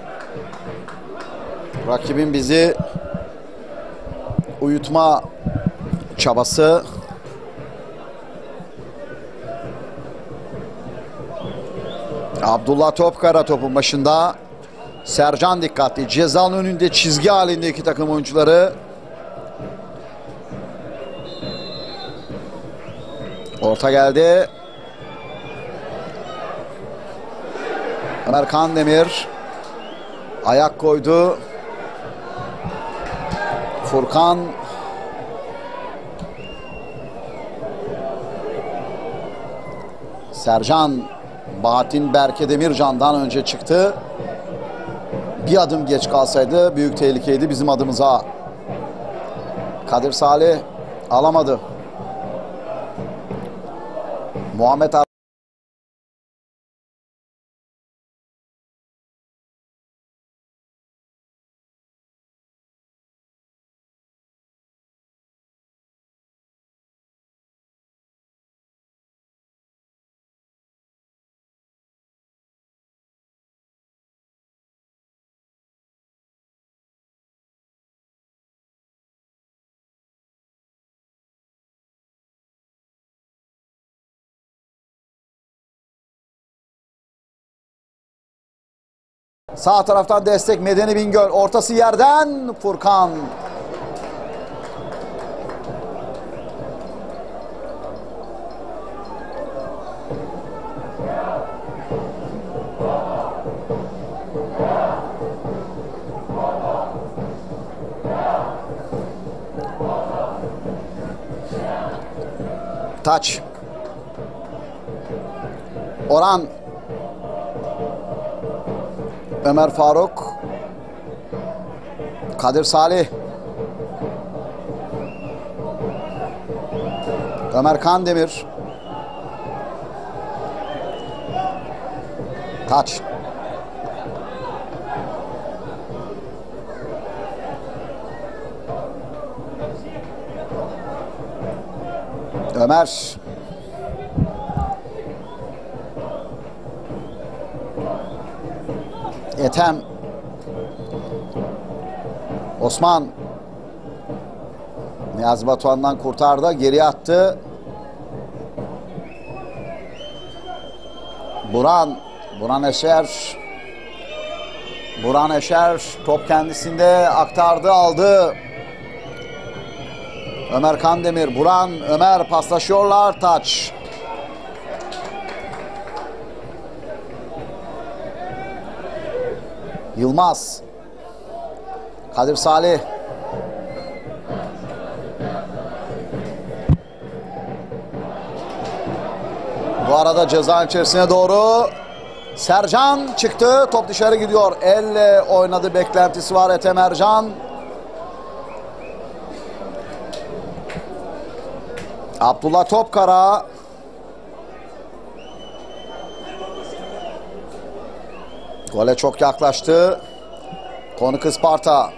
Rakibin bizi uyutma çabası. Abdullah Topkara topun başında. Sercan dikkatli. Cezanın önünde çizgi halinde iki takım oyuncuları. Orta geldi. Ömer Kandemir ayak koydu. Furkan Sercan Bahattin Berke Demircan'dan önce çıktı. Bir adım geç kalsaydı büyük tehlikeydi bizim adımıza. Kadir Salih alamadı. Muhammed Sağ taraftan destek Medeni Bingöl. Ortası yerden Furkan. Taç. Orhan. Ömer Faruk. Kadir Salih. Ömer Kandemir. Taç. Ömer. Ethem. Osman. Niyazi Batuhan'dan kurtardı. Geriye attı. Buran. Buran Eşer. Buran Eşer. Top kendisinde, aktardı, aldı. Ömer Kandemir. Buran. Ömer paslaşıyorlar. Taç. Yılmaz. Kadir Salih. Bu arada ceza içerisine doğru Sercan çıktı. Top dışarı gidiyor. Elle oynadı. Beklentisi var Ethem Ercan. Abdullah Topkara. Gole çok yaklaştı. Konuk Isparta.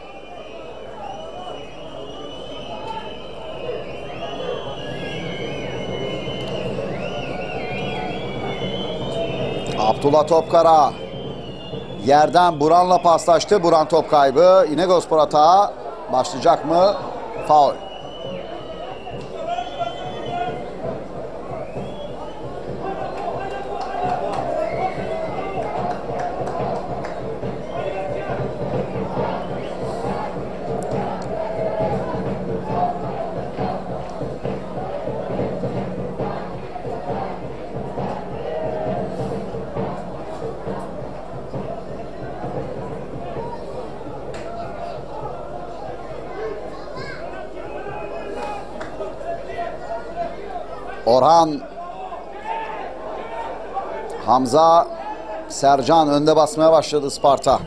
Abdullah Topkara. Yerden Buran'la paslaştı. Buran top kaybı. İnegölspor atağı. Başlayacak mı? Faul. Orhan. Hamza. Sercan önde basmaya başladı Sparta.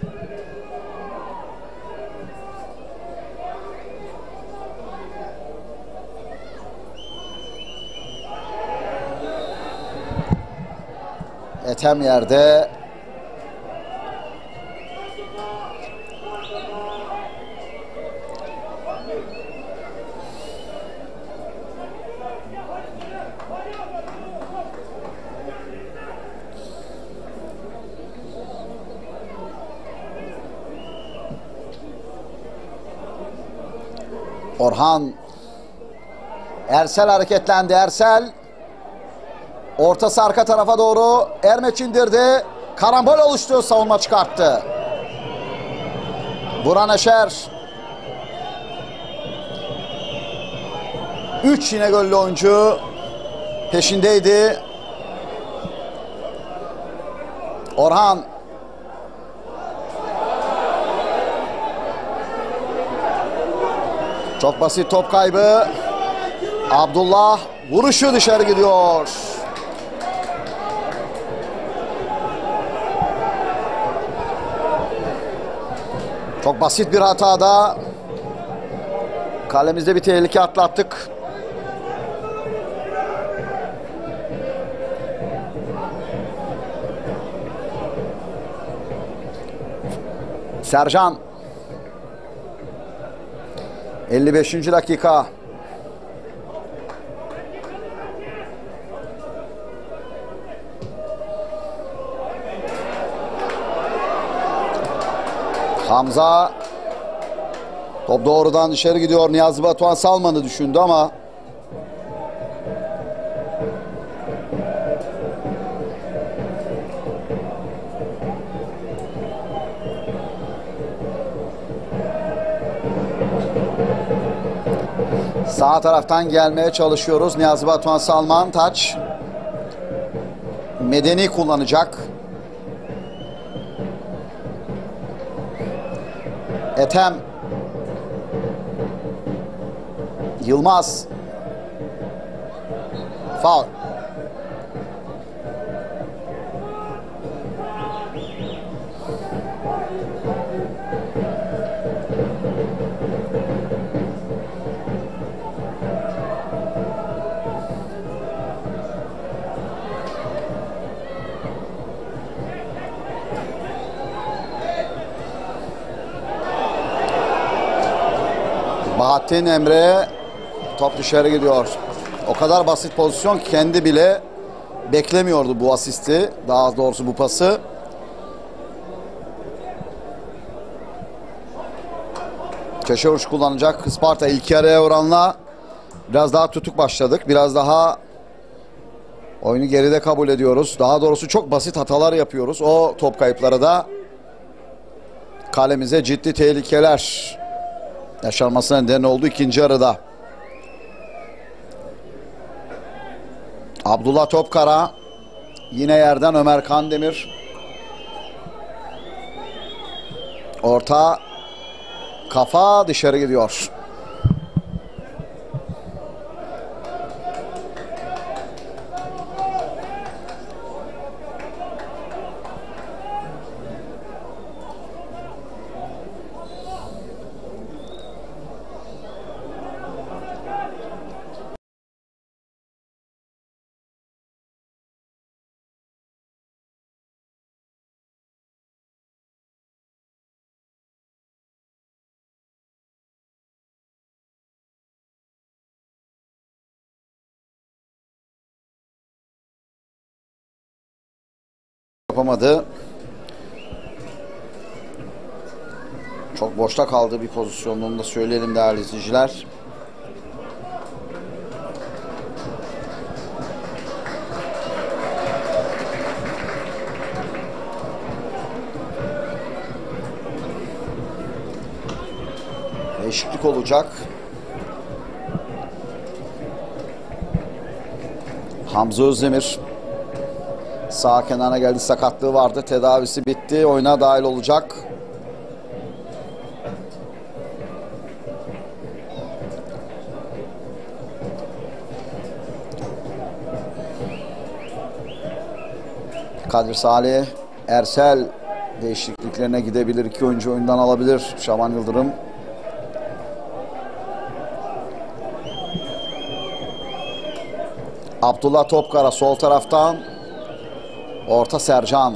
Ethem yerde. Orhan. Ersel hareketlendi. Ersel. Ortası arka tarafa doğru. Ermeç indirdi. Karambol oluştu. Savunma çıkarttı. Buran Eşer. Üç İnegöllü oyuncu peşindeydi. Orhan. Çok basit top kaybı. Abdullah vuruşu dışarı gidiyor. Çok basit bir hatada kalemizde bir tehlike atlattık. Sercan. elli beşinci dakika. Hamza. Top doğrudan dışarı gidiyor. Niyazi Batuhan Salman'ı düşündü ama Sağ taraftan gelmeye çalışıyoruz. Niyazi Batuhan Salman taç. Medeni kullanacak. Ethem. Yılmaz. Faul. Bahattin Emre, top dışarı gidiyor. O kadar basit pozisyon ki kendi bile beklemiyordu bu asisti. Daha doğrusu bu pası. Köşe vuruş kullanacak Isparta. İlk yarıya oranla biraz daha tutuk başladık. Biraz daha oyunu geride kabul ediyoruz. Daha doğrusu çok basit hatalar yapıyoruz. O top kayıpları da kalemize ciddi tehlikeler yaşanmasına neden oldu ikinci yarıda. Abdullah Topkara yine yerden Ömer Kandemir. Orta kafa dışarı gidiyor. Yapamadı. Çok boşta kaldığı bir pozisyonda, onu da söyleyelim değerli izleyiciler. Değişiklik olacak. Hamza Özdemir sağ kenara geldi, sakatlığı vardı, tedavisi bitti, oyuna dahil olacak. Kadir Salih, Ersel değişikliklerine gidebilir, iki oyuncu oyundan alabilir Şaban Yıldırım. Abdullah Topkara sol taraftan, orta Sercan.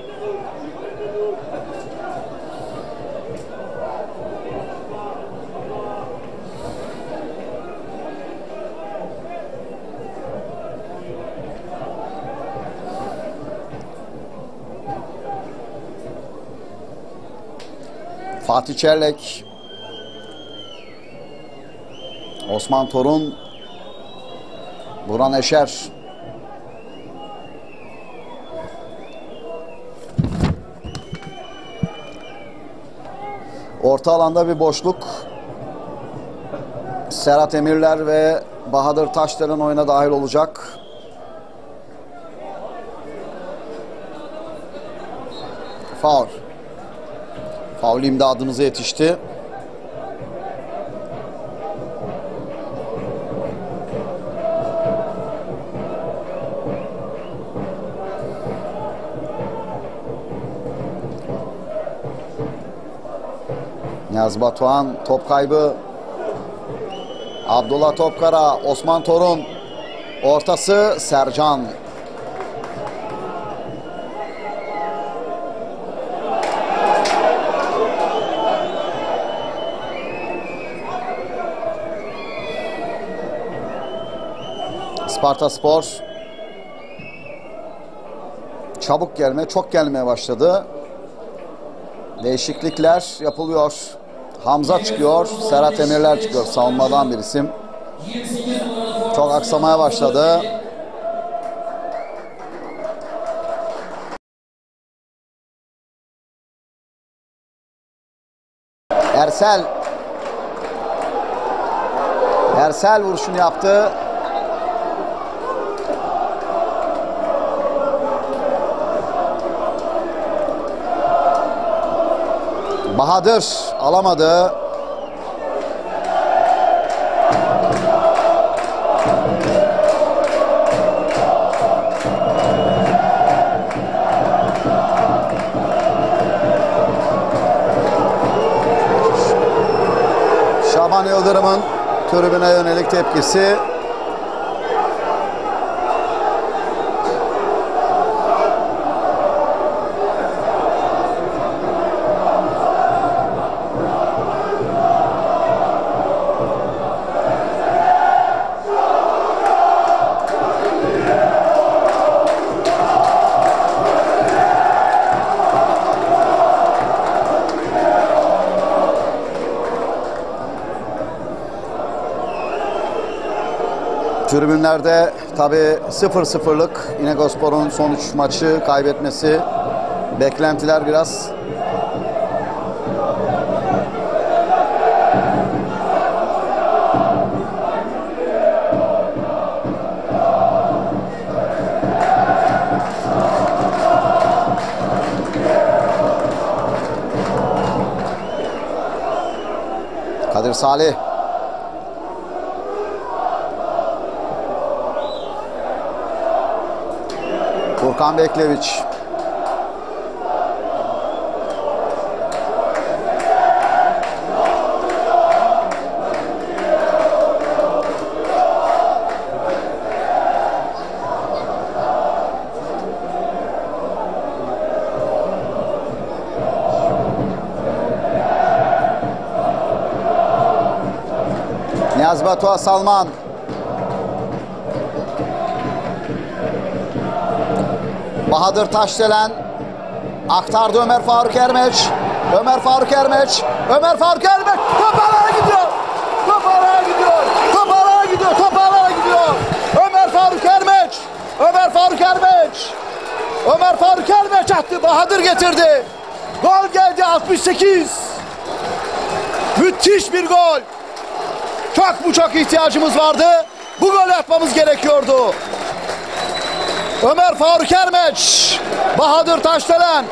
Fatih Çerlek, Osman Torun, Buran Eşer. Orta alanda bir boşluk. Serhat Emirler ve Bahadır Taşdelen oyuna dahil olacak. Faul. Faul imdadımıza yetişti. Niyazi Batuhan, top kaybı. Abdullah Topkara, Osman Torun, ortası Sercan. Spartaspor çabuk gelme, çok gelmeye başladı. Değişiklikler yapılıyor. Hamza çıkıyor, Serhat Emirler çıkıyor. Savunmadan bir isim. Çok aksamaya başladı. Ersel. Ersel vuruşunu yaptı. Bahadır alamadı. Şaban Yıldırım'ın tribüne yönelik tepkisi. Tribünlerde tabii sıfır sıfırlık İnegölspor'un son üç maçı kaybetmesi, beklentiler biraz Kadir Salih. Furkan Bekleviç. Niyazi Batuhan Salman. Bahadır Taşdelen aktardı Ömer Faruk Ermeç. Ömer Faruk Ermeç. Ömer Faruk Ermeç. Top alana gidiyor. Top alana gidiyor. Top alana gidiyor. Top alana gidiyor. Ömer Faruk Ermeç. Ömer Faruk Ermeç. Ömer Faruk Ermeç attı. Bahadır getirdi. Gol geldi altmış sekiz. Müthiş bir gol. Çok bu çok ihtiyacımız vardı. Bu golü atmamız gerekiyordu. Ömer Faruk Ermeç, Bahadır Taşdelen.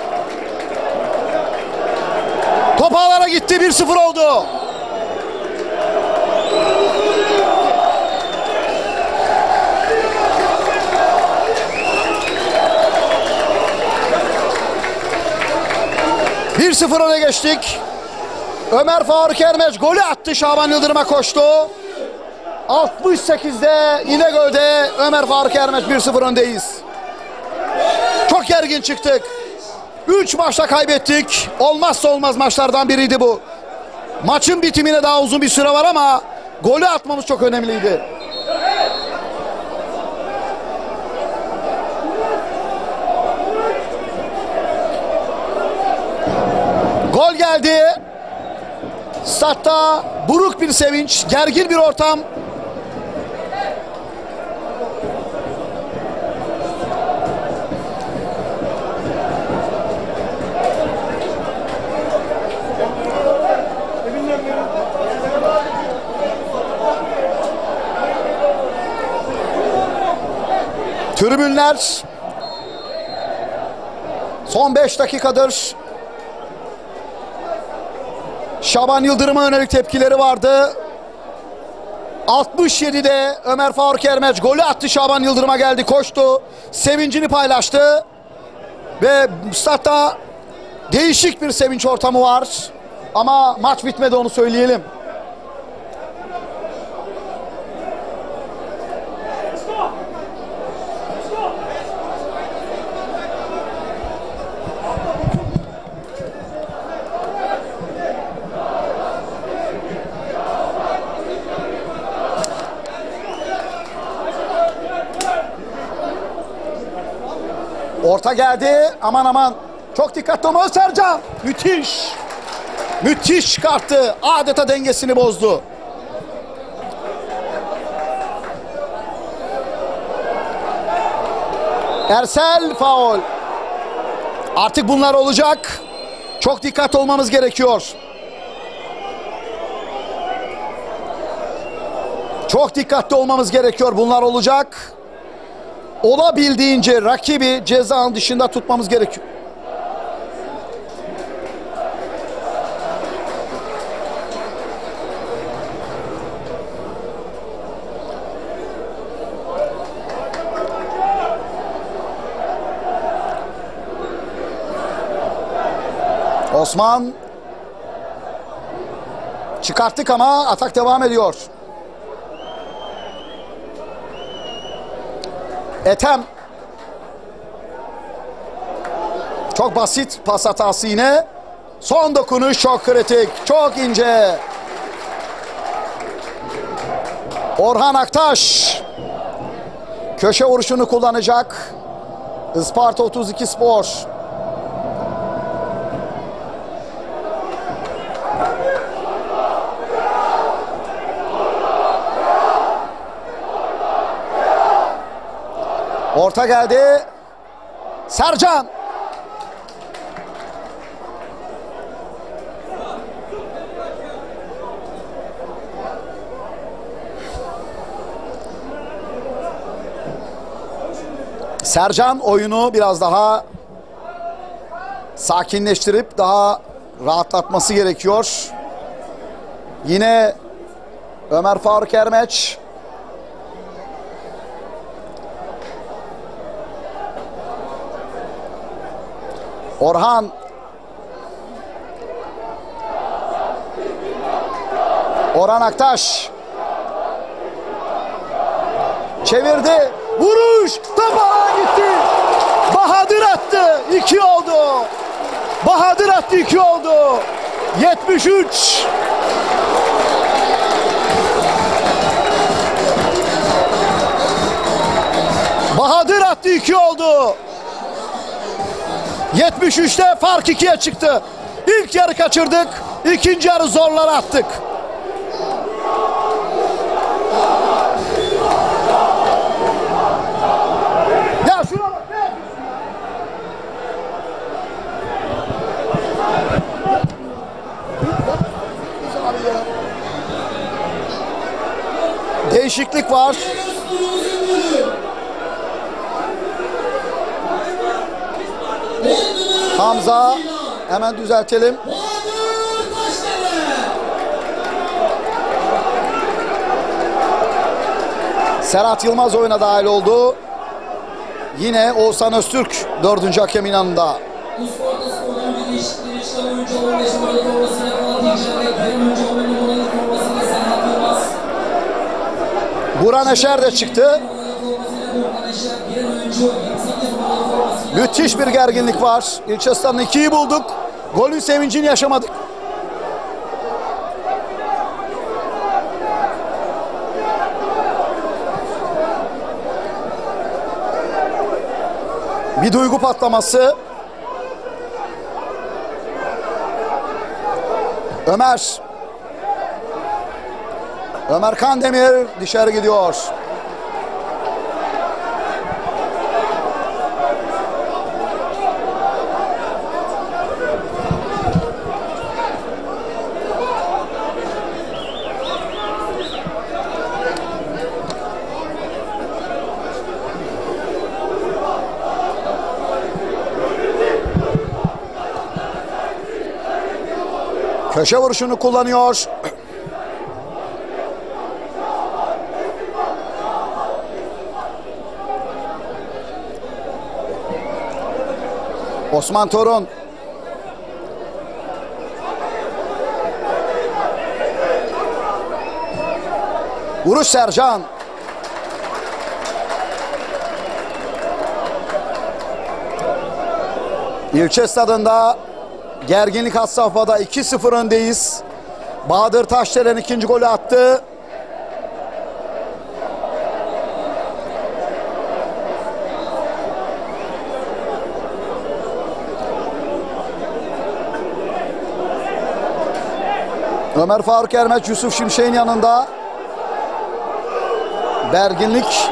Top ağlara gitti, bir sıfır oldu. bir sıfır öne geçtik. Ömer Faruk Ermeç golü attı, Şaban Yıldırım'a koştu. altmış sekizde İnegöl'de Ömer Faruk Ermeç bir sıfır öndeyiz. Çok gergin çıktık. üç maçta kaybettik. Olmazsa olmaz maçlardan biriydi bu. Maçın bitimine daha uzun bir süre var ama golü atmamız çok önemliydi. Gol geldi. Statta buruk bir sevinç, gergin bir ortam. Tribünler son beş dakikadır Şaban Yıldırım'a yönelik tepkileri vardı. altmış yedide Ömer Faruk Ermeç golü attı, Şaban Yıldırım'a geldi, koştu, sevincini paylaştı ve statta değişik bir sevinç ortamı var ama maç bitmedi, onu söyleyelim. Orta geldi. Aman aman. Çok dikkatli olmalı Sercan. Müthiş. Müthiş çıkarttı. Adeta dengesini bozdu. Ersel faul. Artık bunlar olacak. Çok dikkatli olmamız gerekiyor. Çok dikkatli olmamız gerekiyor. Bunlar olacak. Olabildiğince rakibi cezanın dışında tutmamız gerekiyor. Osman çıkarttık ama atak devam ediyor. Ethem çok basit pas hatası yine. Son dokunuş çok kritik, çok ince. Orhan Aktaş köşe vuruşunu kullanacak. Isparta otuz iki Spor. Orta geldi. Sercan. Sercan oyunu biraz daha sakinleştirip daha rahatlatması gerekiyor. Yine Ömer Faruk Ermeç. Orhan. Orhan Aktaş. Çevirdi. Vuruş. Topa gitti. Bahadır attı. iki oldu. Bahadır attı. iki oldu. yetmiş üç. Bahadır attı. iki oldu. yetmiş üçte fark ikiye çıktı. İlk yarı kaçırdık. İkinci yarı zorlara attık. Ya şuna bak. Değişiklik var. Hamza, hemen düzeltelim. Serhat Yılmaz oyuna dahil oldu. Yine Oğuzhan Öztürk dördüncü hakemin yanında. Buran Eşer de çıktı. Müthiş bir gerginlik var. İlçe stadında ikiyi bulduk. Golün sevincini yaşamadık. Bir duygu patlaması. Ömer. Ömer Kandemir dışarı gidiyor. Köşe vuruşunu kullanıyor. Osman Torun. Vuruş Sercan. İlçe stadında gerginlik had safhada iki sıfır öndeyiz. Bahadır Taşdelen ikinci golü attı. Ömer Faruk Ermeç, Yusuf Şimşek'in yanında. Berginlik.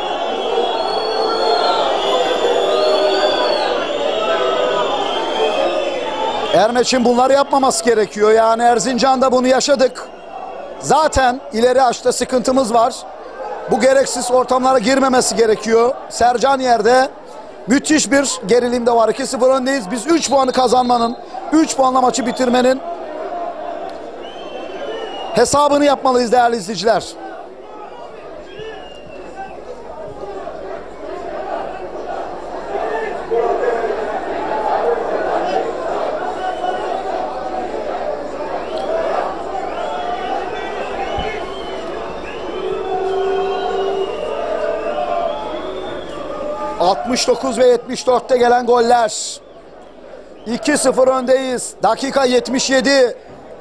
Ermeç'in bunları yapmaması gerekiyor. Yani Erzincan'da bunu yaşadık. Zaten ileri açta sıkıntımız var. bu gereksiz ortamlara girmemesi gerekiyor. Sercan yerde. Müthiş bir gerilim de var. iki sıfır öndeyiz. Biz üç puanı kazanmanın, üç puanla maçı bitirmenin hesabını yapmalıyız değerli izleyiciler. altmış dokuz ve yetmiş dörtte gelen goller. iki sıfır öndeyiz. Dakika yetmiş yedi.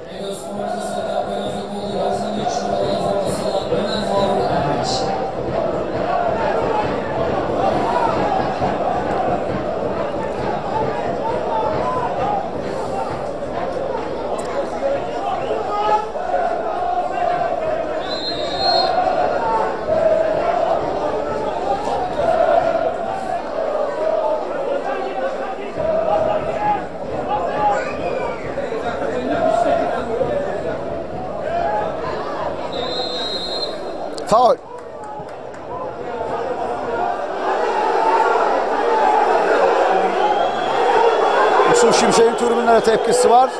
Faul. Yusuf Şimşek'in tribünlere tepkisi var.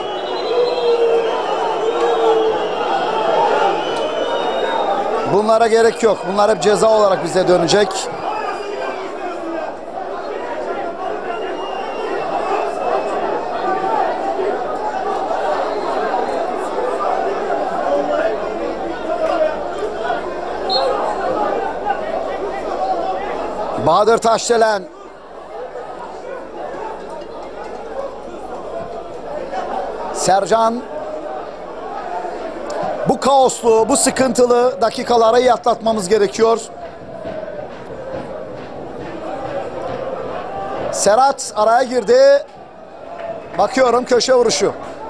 Bunlara gerek yok. Bunlar hep ceza olarak bize dönecek. Bahadır Taşdelen. Sercan. Bu kaoslu, bu sıkıntılı dakikaları iyi atlatmamız gerekiyor. Serhat araya girdi. Bakıyorum köşe vuruşu.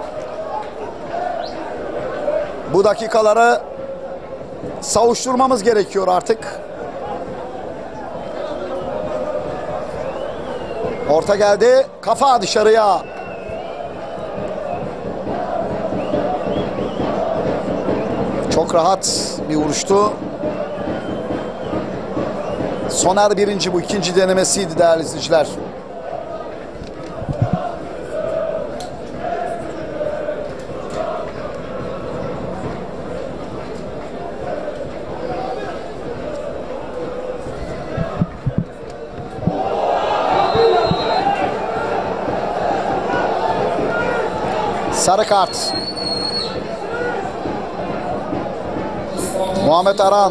Bu dakikaları savuşturmamız gerekiyor artık. Orta geldi. Kafa dışarıya. Çok rahat bir vuruştu. Soner birinci, bu ikinci denemesiydi değerli izleyiciler. Sarı kart. Muhammed Aran.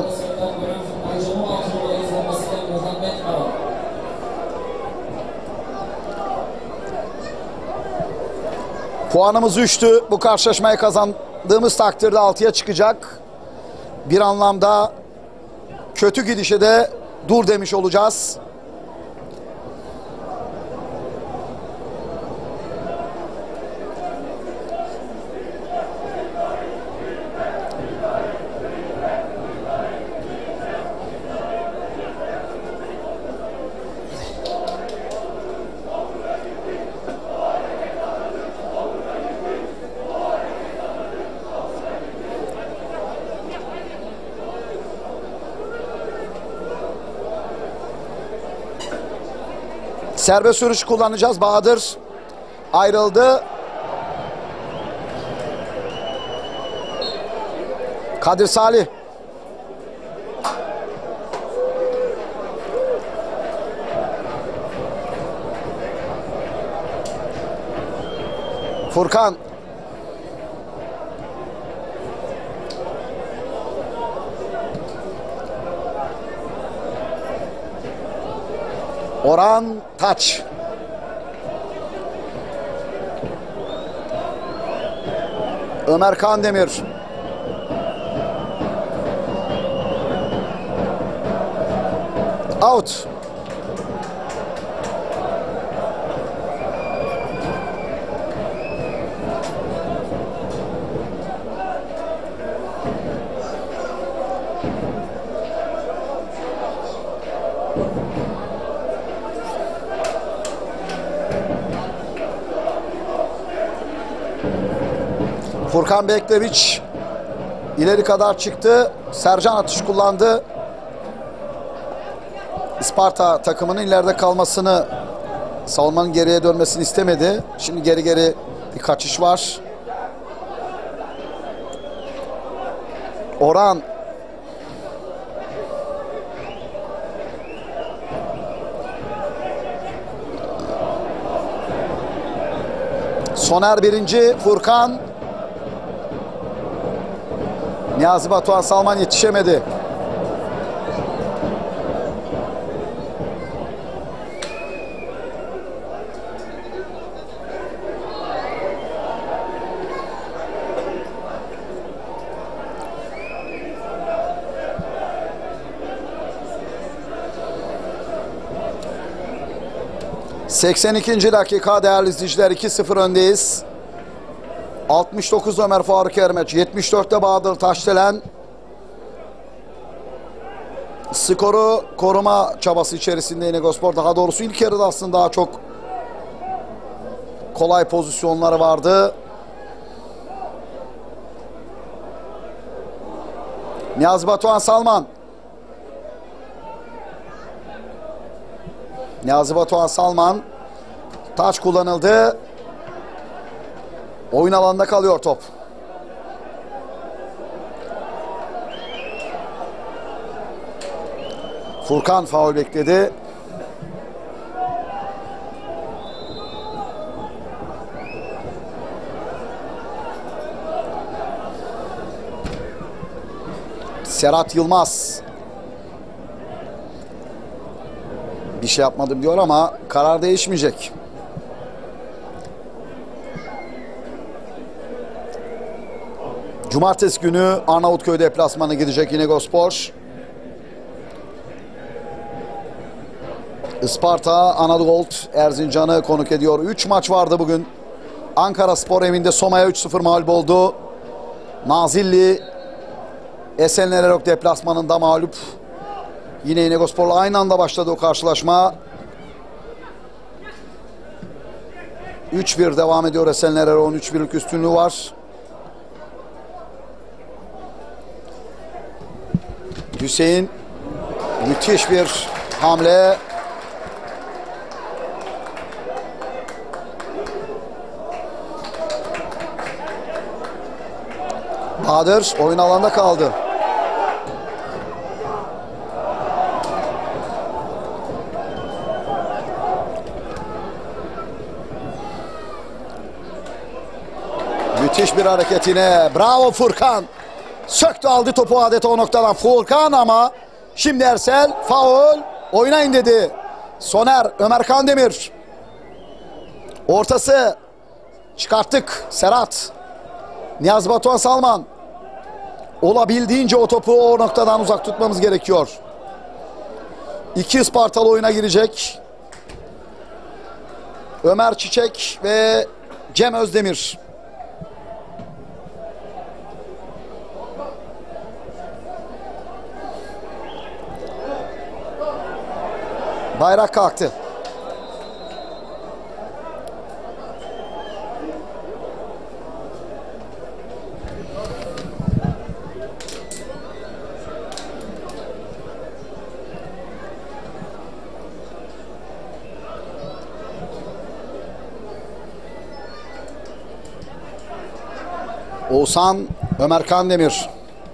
Puanımız üçtü. Bu karşılaşmayı kazandığımız takdirde altıya çıkacak. Bir anlamda kötü gidişe de dur demiş olacağız. Serbest vuruş kullanacağız. Bahadır ayrıldı. Kadir Salih. Furkan. Orhan Taç. Ömer Kandemir. Out. Furkan Bekleviç ileri kadar çıktı. Sercan atış kullandı. Isparta takımının ileride kalmasını, savunmanın geriye dönmesini istemedi. Şimdi geri geri bir kaçış var. Orhan Soner birinci, Furkan. Niyazi Batuhan Salman yetişemedi. seksen ikinci dakika değerli izleyiciler, iki sıfır öndeyiz. altmış dokuz Ömer Faruk Ermeç, yetmiş dörtte Bahadır Taşdelen. Skoru koruma çabası içerisinde İnegölspor. Daha doğrusu ilk yarıda aslında daha çok kolay pozisyonları vardı. Niyazi Batuhan Salman. Niyazi Batuhan Salman. Taç kullanıldı. Oyun alanında kalıyor top. Furkan faul bekledi. Serhat Yılmaz. Bir şey yapmadım diyor ama karar değişmeyecek. Cumartesi günü Arnavutköy deplasmanı gidecek İnegölspor. Isparta Anadolu Erzincan'ı konuk ediyor. üç maç vardı bugün. Ankara Spor evinde Soma'ya üç sıfır mağlup oldu. Nazilli Esenler deplasmanında mağlup. Yine İnegölspor'la aynı anda başladı o karşılaşma. üç bir devam ediyor Esenler Erok'un üç birlik üstünlüğü var. Hüseyin müthiş bir hamle. Bahadır oyun alanda kaldı. Müthiş bir hareketine. Bravo Furkan. Söktü aldı topu adeta o noktadan Furkan ama şimdi Ersel faul. Oyuna in dedi. Soner, Ömer Kandemir. Ortası. Çıkarttık. Serhat. Niyazi Batuhan Salman. Olabildiğince o topu o noktadan uzak tutmamız gerekiyor. İki Ispartalı oyuna girecek. Ömer Çiçek ve Cem Özdemir. Bayrak kalktı. Oğuzhan, Ömer Kandemir.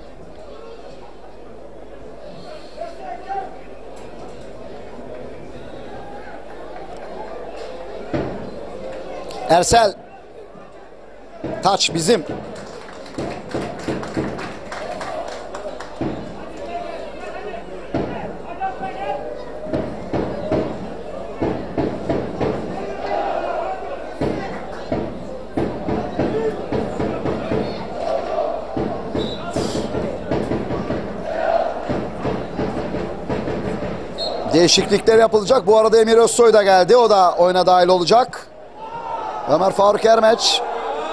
Ersel. Taç bizim. Değişiklikler yapılacak. Bu arada Emir Özsoy da geldi. O da oyuna dahil olacak. Ömer Faruk Ermeç.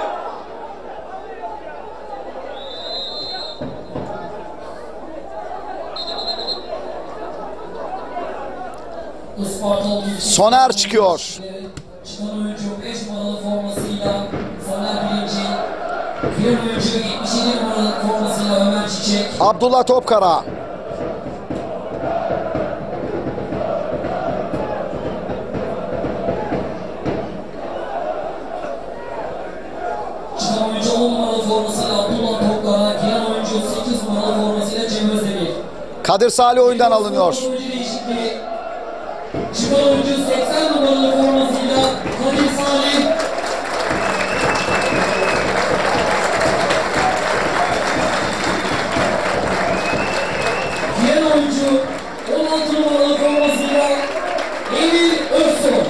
Soner çıkıyor. Çıkan oyuncu beş numaralı formasıyla Soner birinci. Diğer oyuncu yetmiş yedi numaralı formasıyla Ömer Çiçek. Abdullah Topkara. numaralı formasıyla Cem Özdemir. Kadir Salih oyundan alınıyor. Çıkan oyuncu seksen numaralı formasıyla Kadir Salih. Diğer oyuncu on altı numaralı formasıyla Emir Özsoy.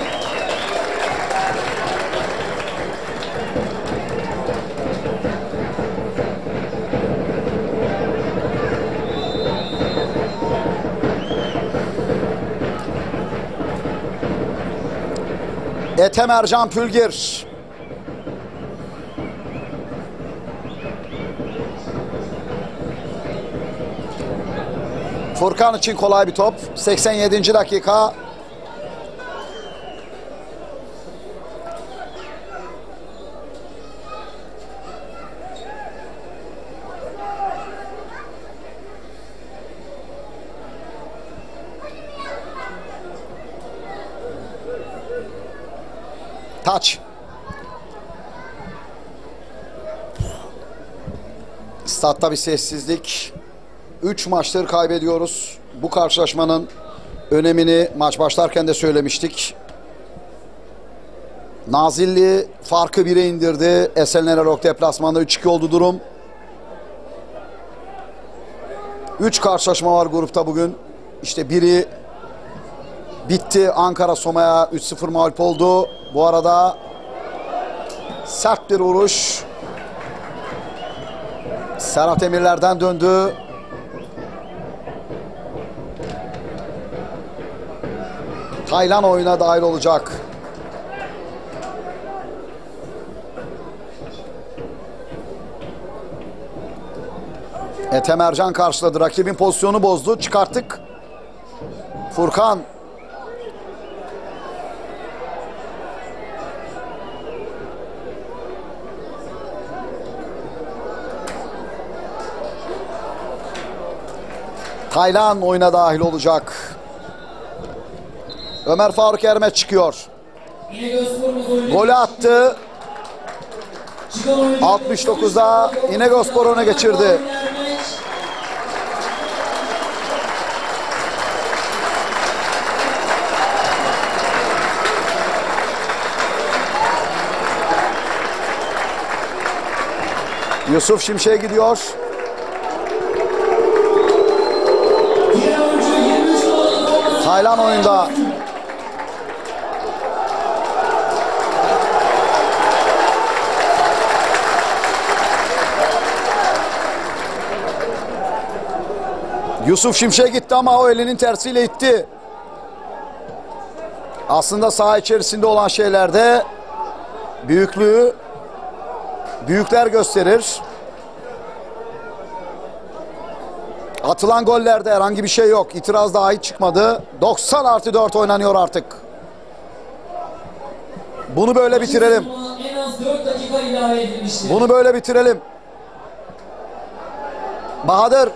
Ethem Ercan Pülgir. Furkan için kolay bir top. seksen yedinci dakika. Taç. Statta bir sessizlik. Üç maçtır kaybediyoruz. Bu karşılaşmanın önemini maç başlarken de söylemiştik. Nazilli farkı bire indirdi. Esenler Erok deplasmanda üç iki oldu durum. Üç karşılaşma var grupta bugün. İşte biri bitti. Ankara Soma'ya üç sıfır mağlup oldu. Bu arada sert bir vuruş. Serhat Emirler'den döndü. Taylan oyuna dahil olacak. Ethem Ercan karşıladı. Rakibin pozisyonu bozdu. Çıkarttık. Furkan. Taylan oyuna dahil olacak. Ömer Faruk Ermet çıkıyor. Golü attı. altmış dokuzda İnegölspor öne geçirdi. Yusuf Şimşek'e gidiyor. Taylan oyunda. Yusuf Şimşek gitti ama o elinin tersiyle itti. Aslında saha içerisinde olan şeylerde büyüklüğü büyükler gösterir. Atılan gollerde herhangi bir şey yok. İtiraz daha hiç çıkmadı. doksan artı dört oynanıyor artık. Bunu böyle bitirelim. En az dört dakika ilave edilmiştir. Bunu böyle bitirelim. Bahadır.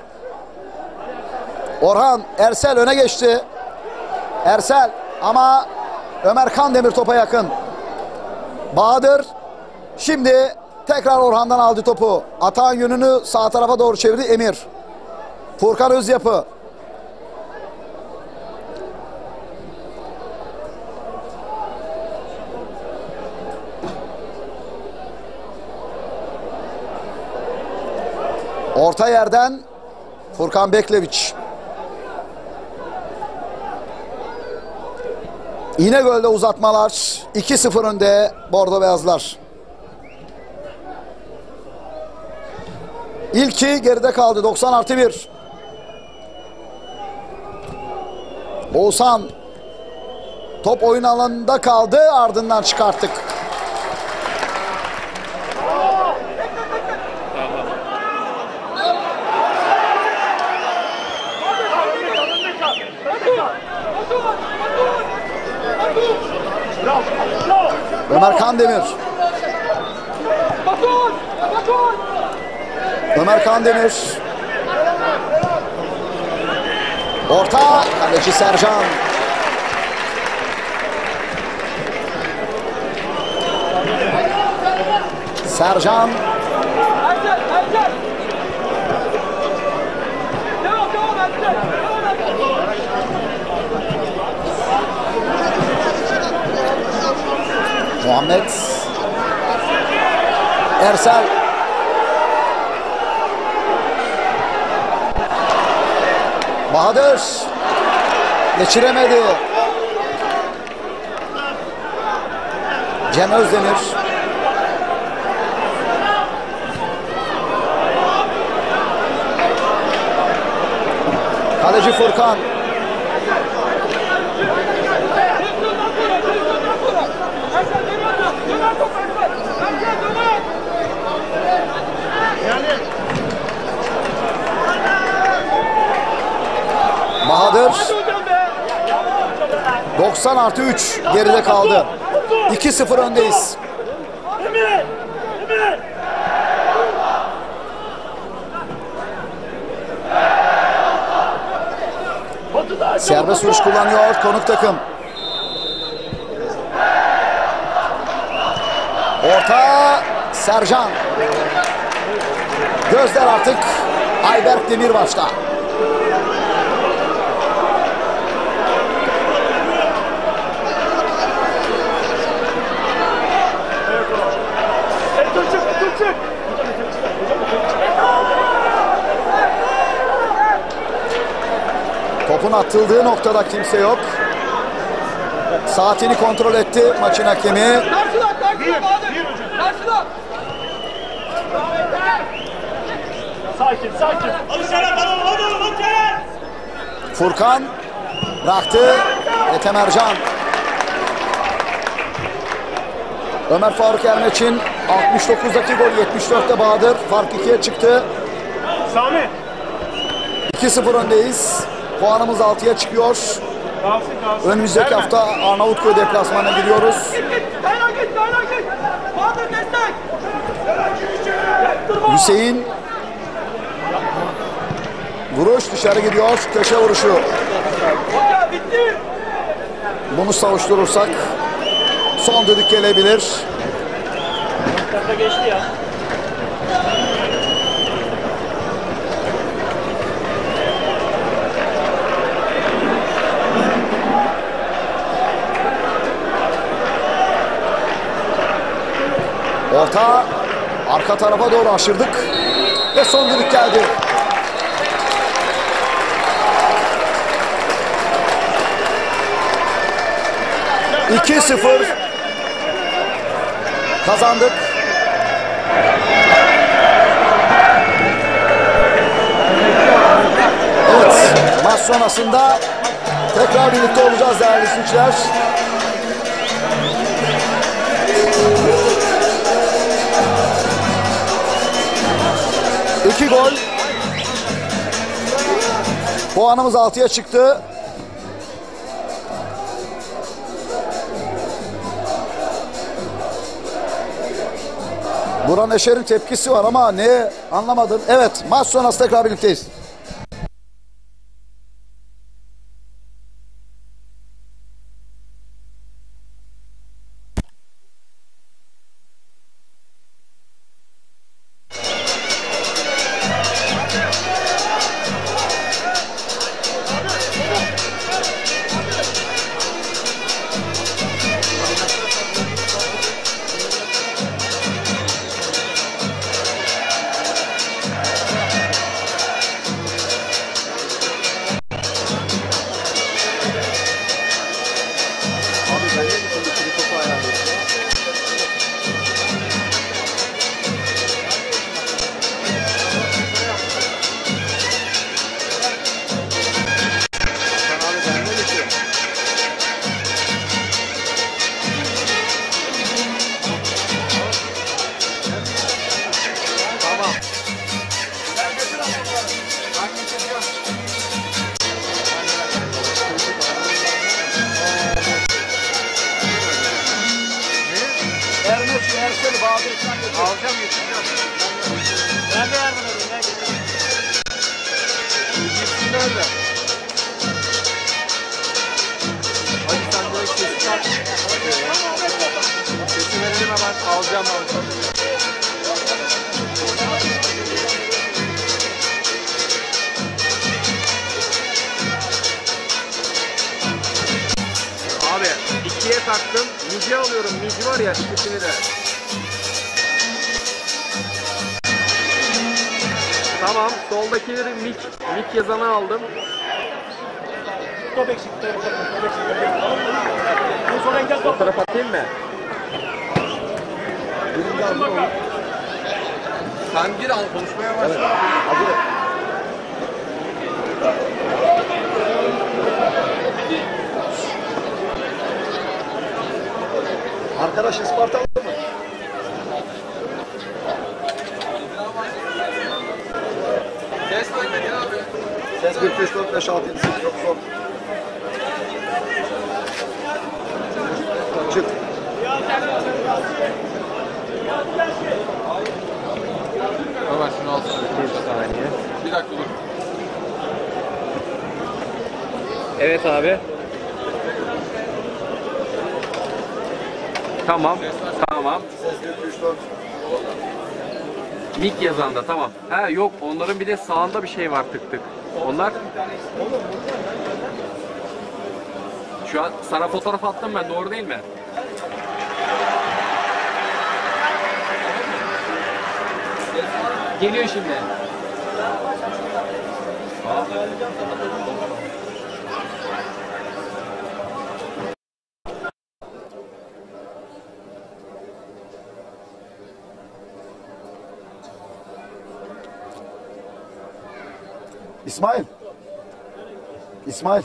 Orhan, Ersel öne geçti. Ersel ama Ömer Kandemir topa yakın. Bahadır şimdi tekrar Orhan'dan aldı topu. Atağın yönünü sağ tarafa doğru çevirdi Emir. Furkan Özyapı. Orta yerden Furkan Bekleviç. İnegöl'de uzatmalar. iki sıfır önde Bordo Beyazlar. İlki geride kaldı. doksan artı bir. Oğuzhan top oyun alanında kaldı, ardından çıkarttık. Ömer Kandemir. Ömer Kandemir. Orta, kaleci Sercan. Sercan. Muhammed. Ersel. Bahadır. Geçiremedi. Cem Özdemir. Kaleci Furkan. Bahadır. doksan artı üç geride kaldı. iki sıfır öndeyiz. Serbest vuruş kullanıyor konuk takım. Orta Sercan. Gözler artık Ayberk Demirbaş'ta. Topun atıldığı noktada kimse yok. Saatini kontrol etti maçın hakemi. Karşıla, karşıla Bahadır. Karşıla. Sakin, sakin. Hadi Serap, hadi, hadi, hadi. Furkan bıraktı. Ethem Ercan. Ömer Faruk Ermeç'in altmış dokuzdaki gol, yetmiş dörtte Bahadır. Fark ikiye çıktı. Sami. iki sıfır öndeyiz. Puanımız altıya çıkıyor. Kalsın, kalsın. Önümüzdeki Verme. hafta Arnavutköy deplasmanına gidiyoruz. Git git. Kaynak git, kaynak git. Bahadır destek. Hüseyin. Vuruş dışarı gidiyor. Köşe vuruşu. Hoca bitti. Bunu savuşturursak son düdük gelebilir. Dakika geçti ya. Orta arka tarafa doğru aşırdık ve son düdük geldi. iki sıfır kazandık. Evet, maç sonrasında tekrar birlikte olacağız değerli izleyiciler. İki gol. Puanımız altıya çıktı. Buran Eşer'in tepkisi var ama ne anlamadım. Evet, maç sonrası tekrar birlikteyiz. Alacağım, getireceğim. Ben de yardım edeyim, ben getireyim. Gitsin nerede? Hadi sen direkt kesin at. Kesin verelim hemen, alacağım alacağım. Abi ikiye taktım. Migi alıyorum. Migi var ya, ikisini de. Tamam. Soldakileri Mig, Mig yazanı aldım. Top eksik. Top eksik. Bu sonra engel top. Fotoğraf atayım mı? Sen gir al, konuşmaya başla. Evet. Hazır. Arkadaş Ispartalı mı? Ses vermedin abi. Ses bir, iki, üç, dört, beş, altı, yedi, sekiz, dokuz, on. Çık. Ömer şunu alsana. Bir saniye. Bir dakika dur. Evet abi. Tamam. Tamam. Ses bir, iki, üç, dört. Mig yazanda tamam. Ha yok, onların bir de sağında bir şey var tık tık. Onlar şu an sana fotoğraf attım ben, doğru değil mi? Geliyor şimdi. İsmail. İsmail.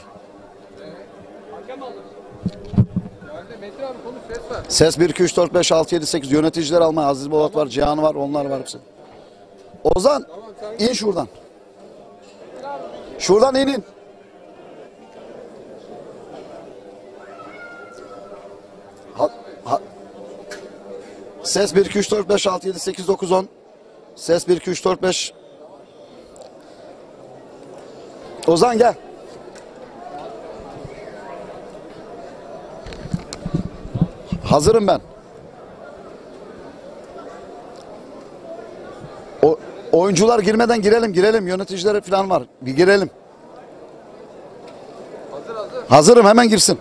Ses bir, iki, üç, dört, beş, altı, yedi, sekiz. Yöneticiler almaya. Aziz Bolat var, Cihan var, onlar var hepsi. Ozan, in şuradan. Şuradan in in. Ha, ha. Ses bir, iki, üç, dört, beş, altı, yedi, sekiz, dokuz, on. Ses bir, iki, üç, dört, beş. Ozan gel. Hazırım ben. O, oyuncular girmeden girelim, girelim. Yöneticiler falan var. Bir girelim. Hazır hazır. Hazırım, hemen girsin.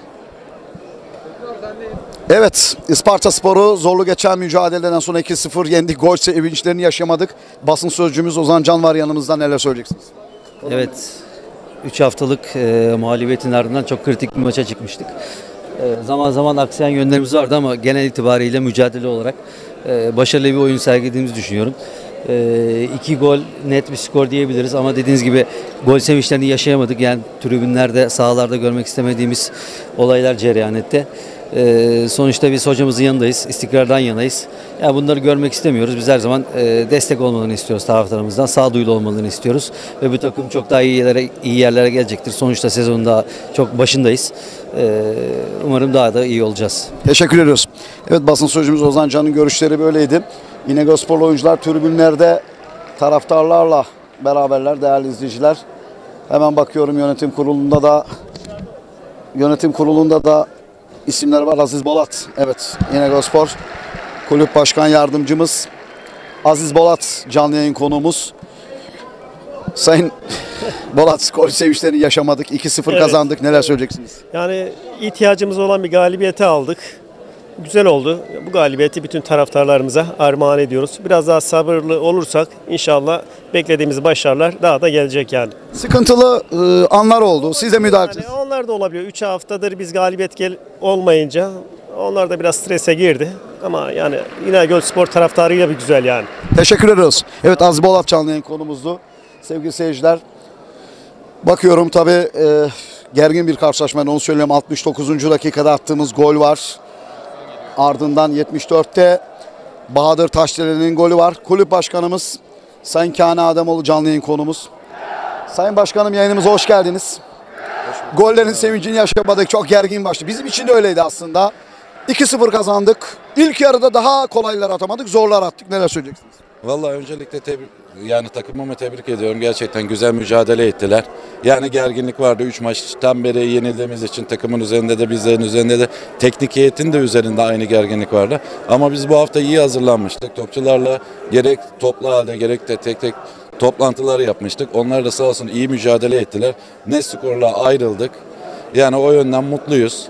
Evet, Isparta Sporu zorlu geçen mücadeleden sonra iki sıfır yendik. Gol sevinçlerini yaşamadık. Basın sözcümüz Ozan Can var yanımızda. Neler söyleyeceksiniz? Evet, üç haftalık e, mağlubiyetin ardından çok kritik bir maça çıkmıştık. E, zaman zaman aksayan yönlerimiz vardı ama genel itibariyle mücadele olarak e, başarılı bir oyun sergilediğimizi düşünüyorum. E, iki gol net bir skor diyebiliriz ama dediğiniz gibi gol sevinçlerini yaşayamadık. Yani tribünlerde, sahalarda görmek istemediğimiz olaylar cereyan etti. Ee, sonuçta biz hocamızın yanındayız, istikrardan yanayız. Yani bunları görmek istemiyoruz. Biz her zaman e, destek olmalarını istiyoruz taraftarımızdan, sağduyulu olmalarını istiyoruz. Ve bu takım çok daha iyi yerlere, iyi yerlere gelecektir. Sonuçta sezonun daha çok başındayız. Ee, umarım daha da iyi olacağız. Teşekkür ediyoruz. Evet, basın sözcümüz Ozan Can'ın görüşleri böyleydi. İnegölsporlu oyuncular tribünlerde taraftarlarla beraberler değerli izleyiciler. Hemen bakıyorum yönetim kurulunda da yönetim kurulunda da isimler var. Aziz Bolat. Evet, İnegölspor Kulüp Başkan Yardımcımız Aziz Bolat canlı yayın konuğumuz. Sayın Bolat, gol sevinçlerini yaşamadık. iki sıfır Evet. kazandık. Neler söyleyeceksiniz? Yani ihtiyacımız olan bir galibiyeti aldık. Güzel oldu. Bu galibiyeti bütün taraftarlarımıza armağan ediyoruz. Biraz daha sabırlı olursak inşallah beklediğimiz başarılar daha da gelecek yani. Sıkıntılı e, anlar oldu. Siz de müdahale Yani onlar da olabiliyor. üç haftadır biz galibiyet gel olmayınca onlar da biraz strese girdi. Ama yani yine İnegölspor taraftarıyla bir güzel yani. Teşekkür ediyoruz. Evet, Aziz Bolat canlı yayın konumuzdu. Sevgili seyirciler, bakıyorum tabii e, gergin bir karşılaşma. Onu söyleyeyim, altmış dokuzuncu dakikada attığımız gol var. Ardından yetmiş dörtte Bahadır Taşdelen'in golü var. Kulüp Başkanımız Sayın Kani Ademoğlu canlı yayın konumuz. Sayın Başkanım, yayınımıza hoş geldiniz. Hoş Gollerin sevincini yaşamadık. Çok gergin başladı. Bizim için de öyleydi aslında. iki sıfır kazandık. İlk yarıda daha kolaylar atamadık, zorlar attık. Neler söyleyeceksiniz? Vallahi öncelikle tebrik, yani takımımı tebrik ediyorum. Gerçekten güzel mücadele ettiler. Yani gerginlik vardı. üç maçtan beri yenildiğimiz için takımın üzerinde de bizlerin üzerinde de teknik heyetin de üzerinde aynı gerginlik vardı. Ama biz bu hafta iyi hazırlanmıştık. Topçularla gerek toplu halde gerek de tek tek toplantıları yapmıştık. Onlar da sağ olsun iyi mücadele ettiler. Net skorla ayrıldık. Yani o yönden mutluyuz.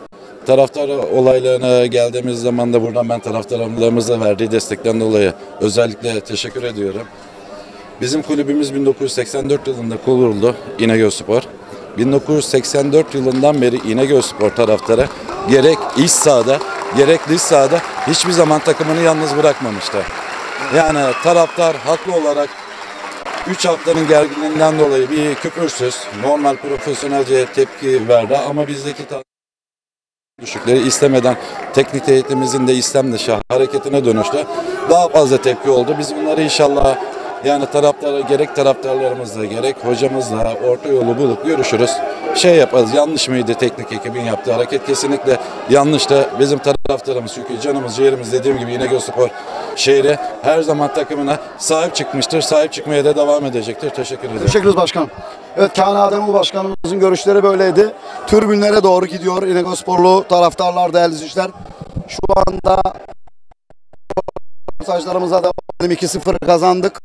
Taraftar olaylarına geldiğimiz zaman da buradan ben taraftarlarımıza verdiği destekten dolayı özellikle teşekkür ediyorum. Bizim kulübümüz bin dokuz yüz seksen dört yılında kuruldu, İnegölspor. bin dokuz yüz seksen dört yılından beri İnegölspor taraftarı gerek iç sahada gerek dış sahada hiçbir zaman takımını yalnız bırakmamıştı. Yani taraftar haklı olarak üç haftanın gerginliğinden dolayı bir küfürsüz, normal profesyonelce tepki verdi ama bizdeki düşükleri istemeden teknik heyetimizin de istem dışı hareketine dönüştü. Daha fazla tepki oldu. Biz bunları inşallah yani taraftar gerek taraftarlarımızla gerek hocamızla orta yolu bulup görüşürüz. Şey yaparız. Yanlış mıydı teknik ekibin yaptığı hareket? Kesinlikle yanlıştı. Bizim taraftarımız çünkü canımız ciğerimiz dediğim gibi İnegölspor şehri her zaman takımına sahip çıkmıştır. Sahip çıkmaya da devam edecektir. Teşekkür ederim. Teşekkür ederiz başkanım. Evet, Kaan Ademoğlu başkanımızın görüşleri böyleydi. Tribünlere doğru gidiyor İnegölsporlu taraftarlar, değerli izleyiciler. Şu anda mesajlarımıza da iki sıfır kazandık.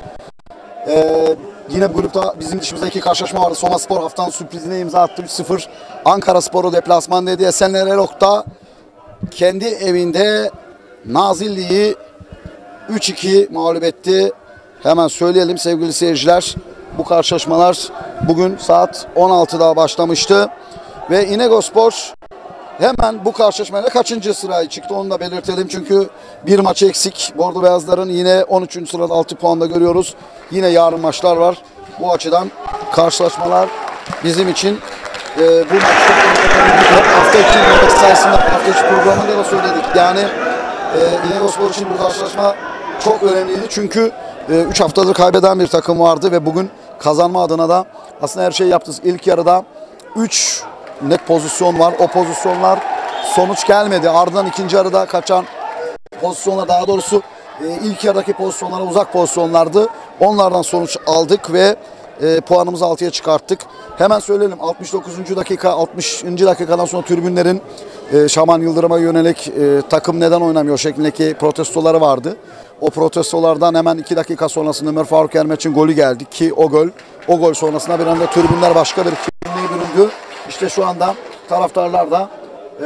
Ee, yine bu grupta bizim dışımızda iki karşılaşma vardı. Somaspor haftanın sürprizine imza attı, üç sıfır. Ankaraspor'u deplasman dedi. Esenler Erok'ta kendi evinde Nazilli'yi üç iki mağlup etti. Hemen söyleyelim sevgili seyirciler. Bu karşılaşmalar bugün saat on altıda başlamıştı. Ve İnegölspor hemen bu karşılaşmayla kaçıncı sıraya çıktı onu da belirtelim. Çünkü bir maç eksik. Bordo Beyazların yine on üçüncü sırada altı puanda görüyoruz. Yine yarın maçlar var. Bu açıdan karşılaşmalar bizim için e, bu maç hafta içi maç sayesinde hafta içi programında da söyledik. Yani e, İnegölspor için bu karşılaşma çok önemliydi. Çünkü üç e, haftadır kaybeden bir takım vardı ve bugün kazanma adına da aslında her şeyi yaptı. İlk yarıda üç net pozisyon var. O pozisyonlar sonuç gelmedi. Ardından ikinci yarıda kaçan pozisyonlar, daha doğrusu e, ilk yarıdaki pozisyonlar uzak pozisyonlardı. Onlardan sonuç aldık ve e, puanımızı altıya çıkarttık. Hemen söyleyelim, altmış dokuzuncu dakika altmışıncı dakikadan sonra tribünlerin e, Şaman Yıldırım'a yönelik e, takım neden oynamıyor şeklindeki protestoları vardı. O protestolardan hemen iki dakika sonrasında Ömer Faruk Ermetç'in golü geldi ki o gol o gol sonrasında bir anda tribünler başka bir kimliğe büründü. İşte şu anda taraftarlar da e,